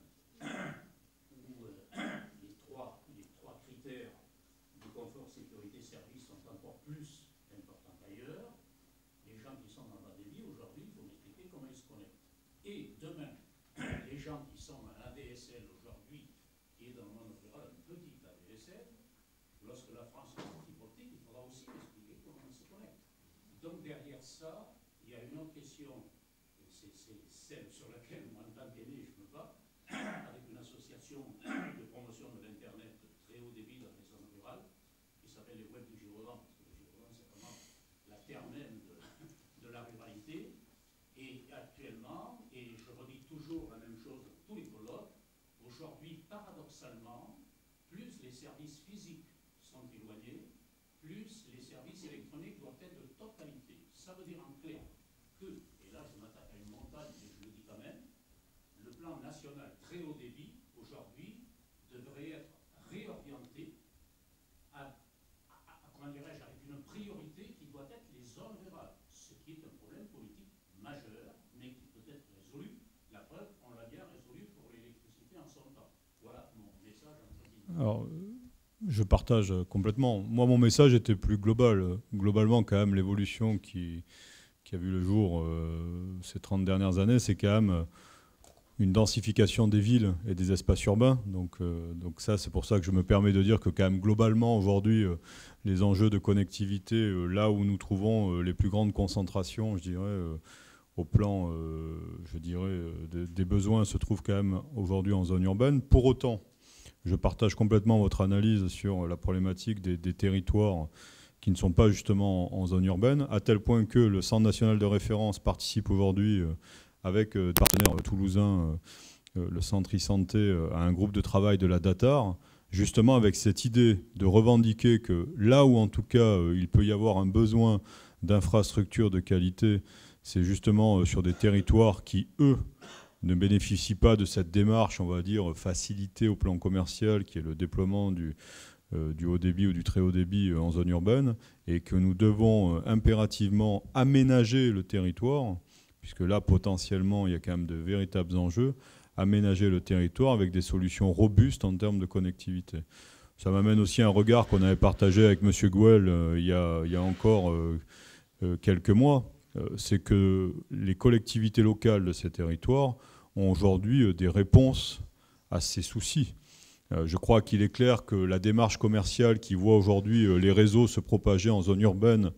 où euh, les, trois, les trois critères de confort, sécurité, service sont encore plus importants qu'ailleurs, les gens qui sont en bas débit aujourd'hui, il faut m'expliquer comment ils se connectent. Et demain, les gens qui sont à A D S L aujourd'hui, qui est dans le monde rural un petit A D S L, lorsque la France sera fibre optique, il faudra aussi m'expliquer comment ils se connectent. Donc derrière ça, il y a une autre question. C'est celle sur laquelle, moi, en tant qu'aîné, je me bats, avec une association de promotion de l'Internet très haut débit dans les zones rurales, qui s'appelle les Web du Givaudan, parce que le Givaudan, c'est vraiment la terre même de, de la ruralité. Et actuellement, et je redis toujours la même chose dans tous les colloques, aujourd'hui, paradoxalement, plus les services physiques sont éloignés, plus les services électroniques doivent être de top qualité. Ça veut dire en clair que, et là je m'attaque à une montagne, mais je le dis quand même, le plan national très haut débit, aujourd'hui, devrait être réorienté à, à, à comment dirais-je, avec une priorité qui doit être les zones rurales, ce qui est un problème politique majeur, mais qui peut être résolu. La preuve, on l'a bien résolu pour l'électricité en son temps. Voilà mon message en continu. Alors, je partage complètement. Moi, mon message était plus global. Globalement, quand même, l'évolution qui... qui a vu le jour euh, ces trente dernières années, c'est quand même une densification des villes et des espaces urbains. Donc, euh, donc ça, c'est pour ça que je me permets de dire que quand même globalement, aujourd'hui, euh, les enjeux de connectivité, euh, là où nous trouvons euh, les plus grandes concentrations, je dirais, euh, au plan, euh, je dirais, euh, des, des besoins, se trouvent quand même aujourd'hui en zone urbaine. Pour autant, je partage complètement votre analyse sur la problématique des, des territoires qui ne sont pas justement en, en zone urbaine, à tel point que le Centre national de référence participe aujourd'hui euh, avec euh, des partenaires euh, toulousains, euh, euh, le Centre e-santé, euh, à un groupe de travail de la DATAR, justement avec cette idée de revendiquer que là où en tout cas euh, il peut y avoir un besoin d'infrastructures de qualité, c'est justement euh, sur des territoires qui, eux, ne bénéficient pas de cette démarche, on va dire, facilitée au plan commercial, qui est le déploiement du... Euh, du haut débit ou du très haut débit euh, en zone urbaine, et que nous devons euh, impérativement aménager le territoire, puisque là, potentiellement, il y a quand même de véritables enjeux, aménager le territoire avec des solutions robustes en termes de connectivité. Ça m'amène aussi à un regard qu'on avait partagé avec M. Gouel euh, il, y a, il y a encore euh, euh, quelques mois, euh, c'est que les collectivités locales de ces territoires ont aujourd'hui euh, des réponses à ces soucis. Je crois qu'il est clair que la démarche commerciale qui voit aujourd'hui les réseaux se propager en zone urbaine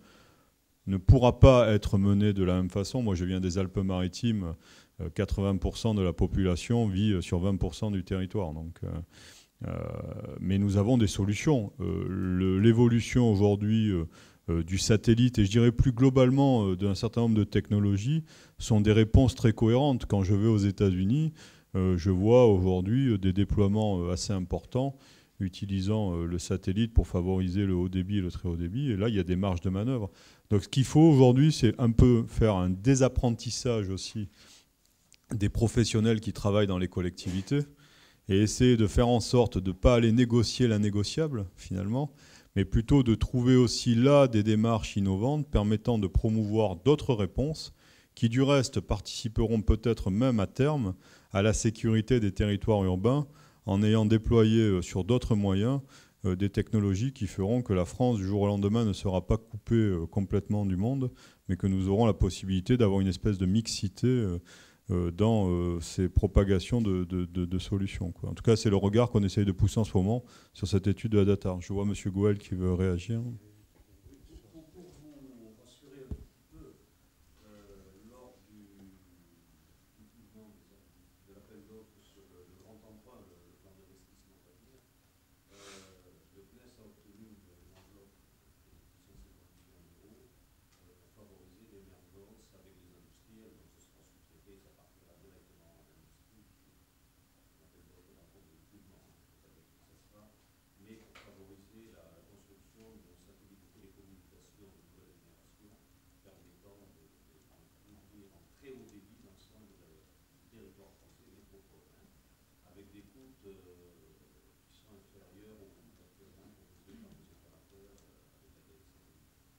ne pourra pas être menée de la même façon. Moi, je viens des Alpes-Maritimes, quatre-vingts pour cent de la population vit sur vingt pour cent du territoire. Donc, euh, mais nous avons des solutions. Euh, l'évolution aujourd'hui euh, du satellite, et je dirais plus globalement euh, d'un certain nombre de technologies, sont des réponses très cohérentes. Quand je vais aux États-Unis, euh, je vois aujourd'hui des déploiements euh, assez importants utilisant euh, le satellite pour favoriser le haut débit et le très haut débit. Et là, il y a des marges de manœuvre. Donc ce qu'il faut aujourd'hui, c'est un peu faire un désapprentissage aussi des professionnels qui travaillent dans les collectivités et essayer de faire en sorte de ne pas aller négocier l'indénégociable, finalement, mais plutôt de trouver aussi là des démarches innovantes permettant de promouvoir d'autres réponses qui, du reste, participeront peut-être même à terme à la sécurité des territoires urbains en ayant déployé sur d'autres moyens euh, des technologies qui feront que la France, du jour au lendemain, ne sera pas coupée euh, complètement du monde, mais que nous aurons la possibilité d'avoir une espèce de mixité euh, euh, dans euh, ces propagations de, de, de, de solutions, quoi. En tout cas, c'est le regard qu'on essaye de pousser en ce moment sur cette étude de la data. Je vois M. Goël qui veut réagir. Pour, pour vous rassurer un petit peu, euh, lors du, du mouvement de l'appel d'offres sur le, le grand emprunt, le, le plan d'investissement d'avenir, euh, le C N E S a obtenu une, une enveloppe de deux cent cinquante millions d'euros euh, pour favoriser l'émergence avec les industriels. Donc ce sera sous-traité, ça partira directement à l'industrie. L'appel d'offres n'a pas de mouvement, c'est-à-dire que ça sera, mais pour favoriser la, la construction d'un satellite de télécommunication de nouvelle génération permettant de, de, d'ouvrir en très haut débit l'ensemble du territoire français métropolitain avec des coûts euh, qui sont inférieurs aux coûts actuellement proposés par les opérateurs euh, avec la D S L.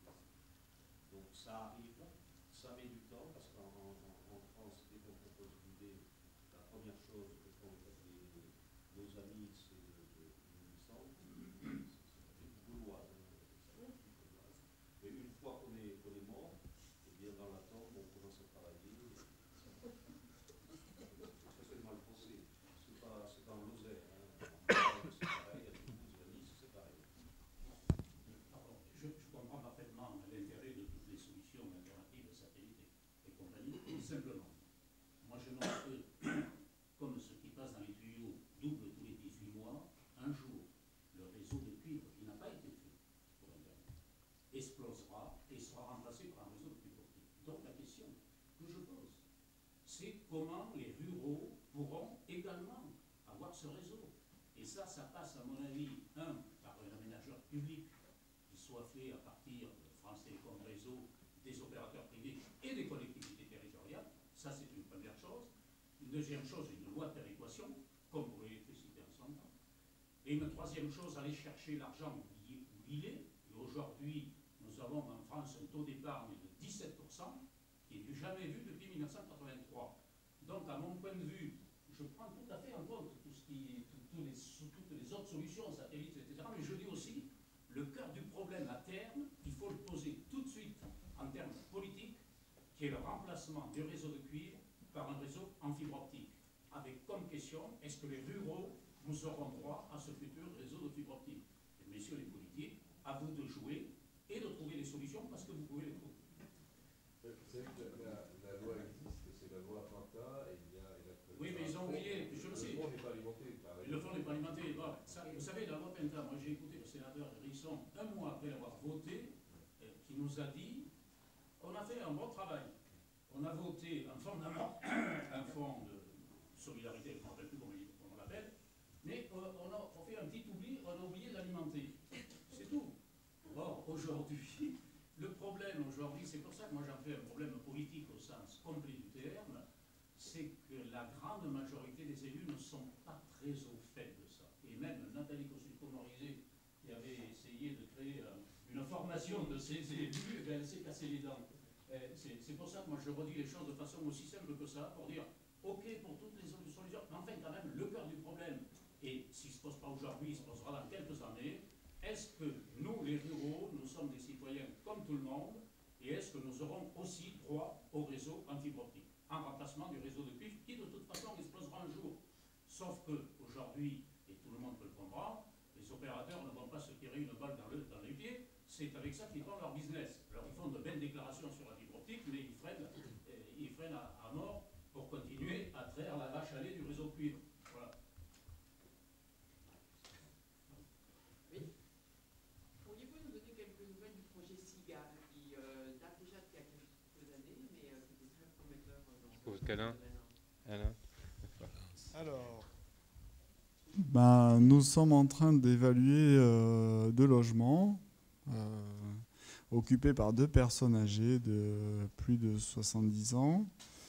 Donc ça arrive, ça met du temps parce qu'en en, en France, dès qu'on propose l'idée, la première chose que font les, les, nos amis, c'est de, de, une licence, c'est gauloise, hein, mais une fois qu'on est, qu'on est mort, et bien dans la tombe, on commence à travailler. C'est mal pensé. C'est pas, c'est pas en Lozère. Hein. C'est pareil, avec Toulouse, Nice, c'est pareil. Pardon, je, je comprends parfaitement l'intérêt de toutes les solutions alternatives, satellites et compagnie. Simplement, moi je note que, comme ce qui passe dans les tuyaux double tous les dix-huit mois, un jour, le réseau de cuivre qui n'a pas été fait pour Internet explosera et sera remplacé par un réseau de cuivre optique. Donc la question que je pose, c'est comment les ruraux pourront également avoir ce réseau. Et ça, ça passe à mon avis, un, par un aménageur public qui soit fait à partir de France Télécom Réseau, des opérateurs privés et des collectivités territoriales. Ça, c'est une première chose. Une deuxième chose, une loi de péréquation, comme pour l'électricité en son temps. Et une troisième chose, aller chercher l'argent où il est. Et aujourd'hui, nous avons en France un taux d'épargne de dix-sept pour cent qui n'est jamais vu depuis mille neuf cent quatre-vingt-trois. Donc, à mon point de vue, je prends tout à fait en compte tout ce qui, tout, tout les, toutes les autres solutions, satellites, et cetera. Mais je dis aussi, le cœur du problème à terme, il faut le poser tout de suite en termes politiques, qui est le remplacement du réseau de cuivre par un réseau en fibre optique. Avec comme question, est-ce que les ruraux, nous aurons droit à ce futur réseau de fibre optique? Et messieurs les politiques, à vous de jouer et de trouver les solutions parce que vous pouvez les trouver. Vous savez que la, la loi existe, c'est la loi Panta, et il y a... Et la, oui, mais ils ont oublié, je le sais. Le fonds n'est pas alimenté. Le fonds n'est pas alimenté. Bon, ça, vous savez, la loi Panta, moi j'ai écouté le sénateur Risson un mois après l'avoir voté, euh, qui nous a dit, on a fait un bon travail. On a voté un fonds d'amont, un fonds de solidarité, je ne me rappelle plus comment on l'appelle, mais on a on fait un petit oubli, on a oublié d'alimenter. C'est tout. Or, aujourd'hui, le problème aujourd'hui, c'est pour ça que moi j'en fais un problème politique au sens complet du terme, c'est que la grande majorité des élus ne sont pas très au fait de ça. Et même Nathalie Kosciusko-Morizet, qui avait essayé de créer une formation de ces élus, elle s'est cassé les dents. C'est pour ça que moi je redis les choses de façon aussi simple que ça, pour dire, ok pour toutes les solutions, mais enfin quand même, le cœur du problème, et s'il ne se pose pas aujourd'hui, il se posera dans quelques années, est-ce que nous, les ruraux, nous sommes des citoyens comme tout le monde, et est-ce que nous aurons aussi droit au réseau en fibre optique, en remplacement du réseau de cuivre, qui de toute façon explosera un jour. Sauf qu'aujourd'hui, et tout le monde peut le comprendre, les opérateurs ne vont pas se tirer une balle dans, le, dans les pieds, c'est avec ça qu'ils font leur business. Alors ils font de belles déclarations sur la fibre optique, mais ils freinent, euh, ils freinent à, à mort pour continuer à traire la vache à lait du réseau de cuivre. Voilà. Oui. Pourriez-vous nous donner quelques nouvelles du projet SIGA? Pour Alain. Alain. Alors, ben, nous sommes en train d'évaluer euh, deux logements euh, occupés par deux personnes âgées de plus de soixante-dix ans.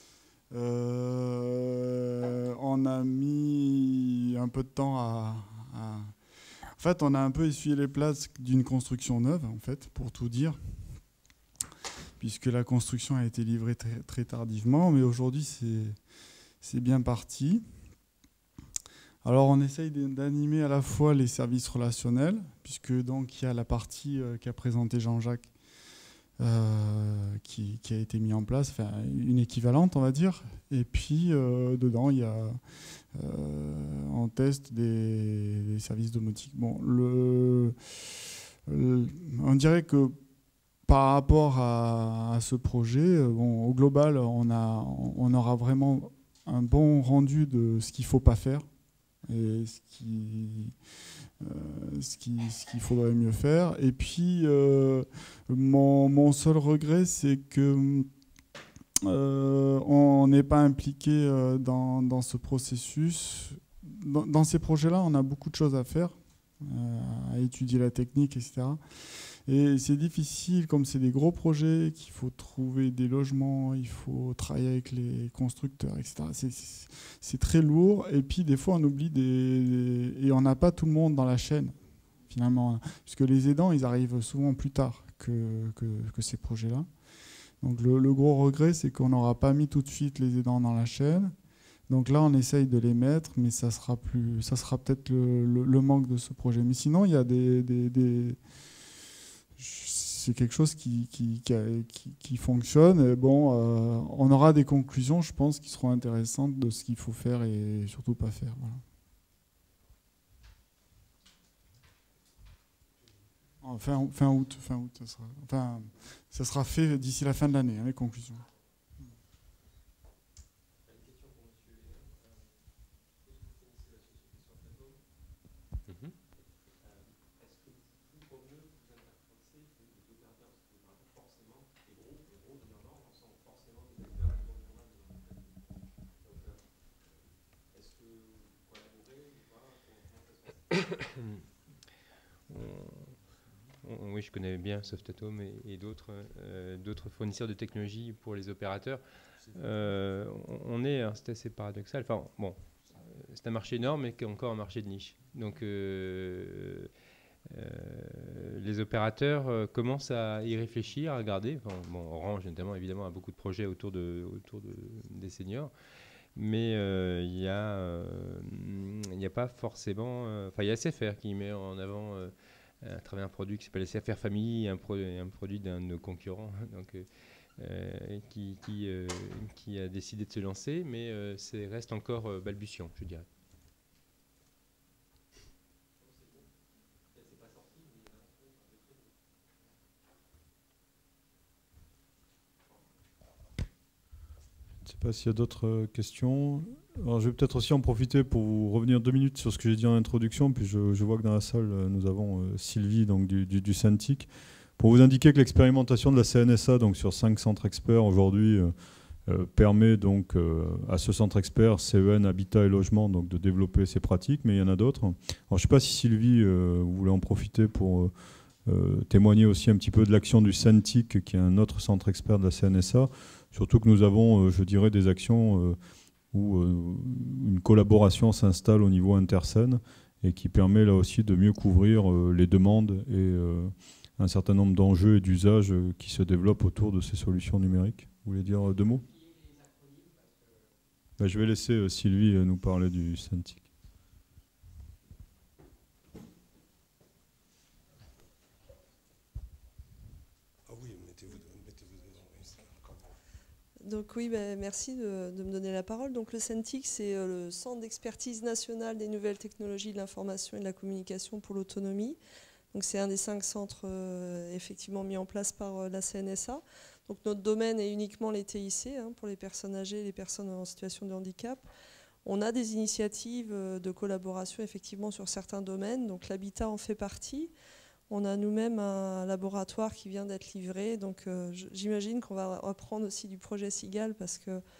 Euh, on a mis un peu de temps à, à... En fait, on a un peu essuyé les plats d'une construction neuve, en fait, pour tout dire, puisque la construction a été livrée très, très tardivement, mais aujourd'hui, c'est, c'est bien parti. Alors, on essaye d'animer à la fois les services relationnels, puisque donc il y a la partie euh, qu'a présentée Jean-Jacques, Euh, qui, qui a été mis en place, enfin, une équivalente on va dire, et puis euh, dedans il y a euh, en test des, des services domotiques. Bon, le, le, on dirait que par rapport à, à ce projet, bon, au global on, a, on aura vraiment un bon rendu de ce qu'il ne faut pas faire et ce qui... Euh, ce qu'il ce qu'il faudrait mieux faire. Et puis, euh, mon, mon seul regret, c'est que euh, on n'est pas impliqué euh, dans, dans ce processus. Dans, dans ces projets-là, on a beaucoup de choses à faire, euh, à étudier la technique, et cetera. Et c'est difficile, comme c'est des gros projets, qu'il faut trouver des logements, il faut travailler avec les constructeurs, et cetera. C'est, c'est, c'est très lourd. Et puis, des fois, on oublie des... des et on n'a pas tout le monde dans la chaîne, finalement. Puisque les aidants, ils arrivent souvent plus tard que, que, que ces projets-là. Donc, le, le gros regret, c'est qu'on n'aura pas mis tout de suite les aidants dans la chaîne. Donc là, on essaye de les mettre, mais ça sera, plus, ça sera peut-être le, le, le manque de ce projet. Mais sinon, il y a des... des, des c'est quelque chose qui, qui, qui, qui fonctionne. Et bon, euh, on aura des conclusions, je pense, qui seront intéressantes de ce qu'il faut faire et surtout pas faire. Voilà. En fin, fin août, fin août, ça sera, enfin, ça sera fait d'ici la fin de l'année, hein, les conclusions. Oui, je connais bien Softatom et, et d'autres, euh, d'autres fournisseurs de technologies pour les opérateurs. Euh, on est, c'est assez paradoxal. Enfin, bon, c'est un marché énorme, mais qui est encore un marché de niche. Donc, euh, euh, les opérateurs euh, commencent à y réfléchir, à regarder. Enfin, bon, Orange, notamment, évidemment, a beaucoup de projets autour, de, autour de, des seniors. Mais il euh, n'y a, euh, a pas forcément... Enfin, il y a S F R qui met en avant... Euh, à travers un produit qui s'appelle S F R Family, un, pro, un produit d'un de nos concurrents donc, euh, qui, qui, euh, qui a décidé de se lancer, mais euh, c'est reste encore euh, balbutiant, je dirais. Je ne sais pas s'il y a d'autres questions. Alors, je vais peut-être aussi en profiter pour vous revenir deux minutes sur ce que j'ai dit en introduction, puis je, je vois que dans la salle, nous avons euh, Sylvie donc, du, du, du Cintiq, pour vous indiquer que l'expérimentation de la C N S A donc, sur cinq centres experts aujourd'hui euh, euh, permet donc, euh, à ce centre expert, C E N, Habitat et Logement, donc, de développer ces pratiques, mais il y en a d'autres. Alors, je ne sais pas si Sylvie, euh, vous voulez en profiter pour euh, témoigner aussi un petit peu de l'action du Cintiq, qui est un autre centre expert de la C N S A, surtout que nous avons, euh, je dirais, des actions... Euh, où euh, une collaboration s'installe au niveau intercène et qui permet là aussi de mieux couvrir euh, les demandes et euh, un certain nombre d'enjeux et d'usages euh, qui se développent autour de ces solutions numériques. Vous voulez dire euh, deux mots ? Ben, je vais laisser euh, Sylvie euh, nous parler du Cintiq. Donc oui, ben, merci de, de me donner la parole. Donc le Cintiq, c'est euh, le Centre d'expertise national des nouvelles technologies de l'information et de la communication pour l'autonomie. Donc c'est un des cinq centres euh, effectivement mis en place par euh, la C N S A. Donc notre domaine est uniquement les T I C, hein, pour les personnes âgées et les personnes en situation de handicap. On a des initiatives euh, de collaboration effectivement sur certains domaines. Donc l'habitat en fait partie. On a nous-mêmes un laboratoire qui vient d'être livré, donc euh, j'imagine qu'on va apprendre aussi du projet Cigale parce qu'on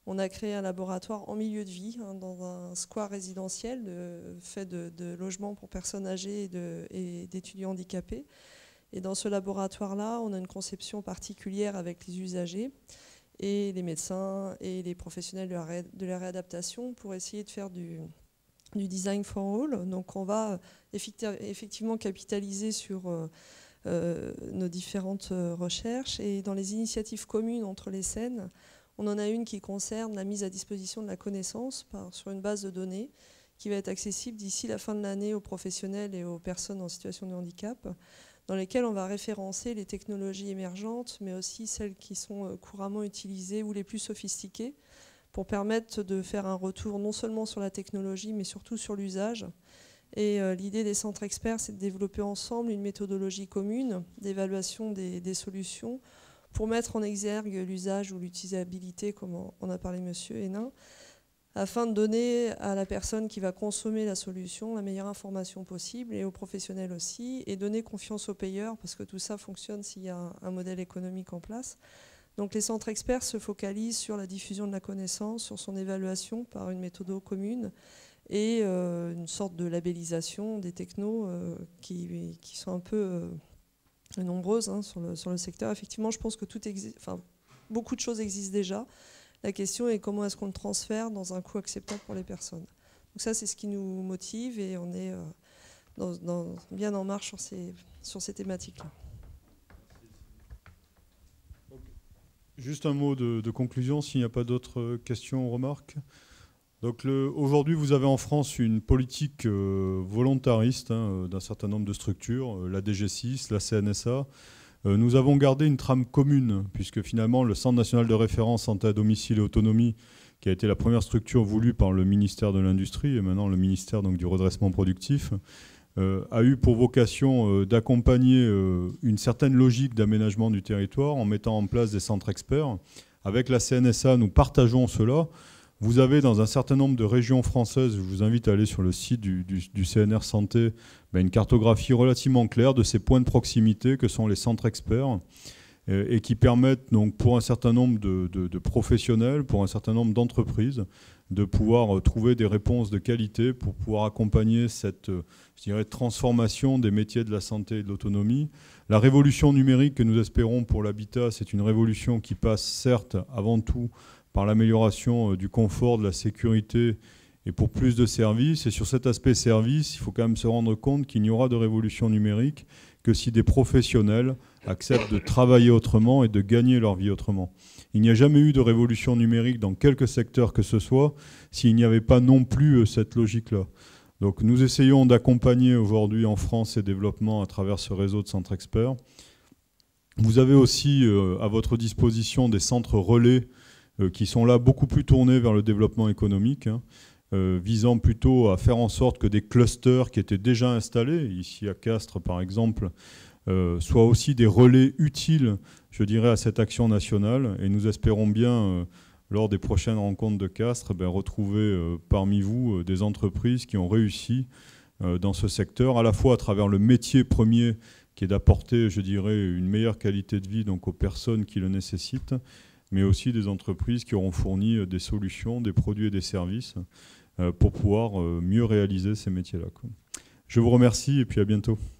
On a créé un laboratoire en milieu de vie, hein, dans un square résidentiel de, fait de, de logements pour personnes âgées et, de, et d'étudiants handicapés. Et dans ce laboratoire-là, on a une conception particulière avec les usagers et les médecins et les professionnels de la, ré, de la réadaptation pour essayer de faire du, du design for all. Donc on va effectivement capitaliser sur euh, euh, nos différentes recherches. Et dans les initiatives communes entre les S E N, on en a une qui concerne la mise à disposition de la connaissance par, sur une base de données qui va être accessible d'ici la fin de l'année aux professionnels et aux personnes en situation de handicap, dans lesquelles on va référencer les technologies émergentes, mais aussi celles qui sont couramment utilisées ou les plus sophistiquées, pour permettre de faire un retour non seulement sur la technologie, mais surtout sur l'usage. Et euh, l'idée des centres experts, c'est de développer ensemble une méthodologie commune d'évaluation des, des solutions pour mettre en exergue l'usage ou l'utilisabilité, comme en a parlé M. Hénin, afin de donner à la personne qui va consommer la solution la meilleure information possible, et aux professionnels aussi, et donner confiance aux payeurs, parce que tout ça fonctionne s'il y a un, un modèle économique en place. Donc les centres experts se focalisent sur la diffusion de la connaissance, sur son évaluation par une méthode commune, et euh, une sorte de labellisation des technos euh, qui, qui sont un peu euh, nombreuses hein, sur, le, sur le secteur. Effectivement, je pense que tout existe, enfin, beaucoup de choses existent déjà. La question est comment est-ce qu'on le transfère dans un coût acceptable pour les personnes. Donc ça, c'est ce qui nous motive, et on est euh, dans, dans, bien en marche sur ces, sur ces thématiques-là. Juste un mot de, de conclusion, s'il n'y a pas d'autres questions ou remarques. Donc aujourd'hui, vous avez en France une politique euh, volontariste hein, d'un certain nombre de structures, euh, la D G six, la C N S A. Euh, nous avons gardé une trame commune, puisque finalement le Centre national de référence santé à domicile et autonomie, qui a été la première structure voulue par le ministère de l'Industrie et maintenant le ministère donc, du redressement productif, euh, a eu pour vocation euh, d'accompagner euh, une certaine logique d'aménagement du territoire en mettant en place des centres experts. Avec la C N S A, nous partageons cela. Vous avez dans un certain nombre de régions françaises, je vous invite à aller sur le site du, du, du C N R Santé, ben une cartographie relativement claire de ces points de proximité que sont les centres experts et, et qui permettent donc, pour un certain nombre de, de, de professionnels, pour un certain nombre d'entreprises, de pouvoir trouver des réponses de qualité pour pouvoir accompagner cette je dirais, transformation des métiers de la santé et de l'autonomie. La révolution numérique que nous espérons pour l'habitat, c'est une révolution qui passe certes avant tout par l'amélioration du confort, de la sécurité et pour plus de services. Et sur cet aspect service, il faut quand même se rendre compte qu'il n'y aura de révolution numérique que si des professionnels acceptent de travailler autrement et de gagner leur vie autrement. Il n'y a jamais eu de révolution numérique dans quelque secteur que ce soit s'il n'y avait pas non plus cette logique-là. Donc nous essayons d'accompagner aujourd'hui en France ces développements à travers ce réseau de centres experts. Vous avez aussi euh, à votre disposition des centres relais euh, qui sont là beaucoup plus tournés vers le développement économique, hein, euh, visant plutôt à faire en sorte que des clusters qui étaient déjà installés, ici à Castres par exemple, euh, soient aussi des relais utiles, je dirais, à cette action nationale. Et nous espérons bien, euh, lors des prochaines rencontres de Castres, ben, retrouver euh, parmi vous euh, des entreprises qui ont réussi euh, dans ce secteur, à la fois à travers le métier premier qui est d'apporter, je dirais, une meilleure qualité de vie donc, aux personnes qui le nécessitent, mais aussi des entreprises qui auront fourni des solutions, des produits et des services euh, pour pouvoir euh, mieux réaliser ces métiers-là. Je vous remercie et puis à bientôt.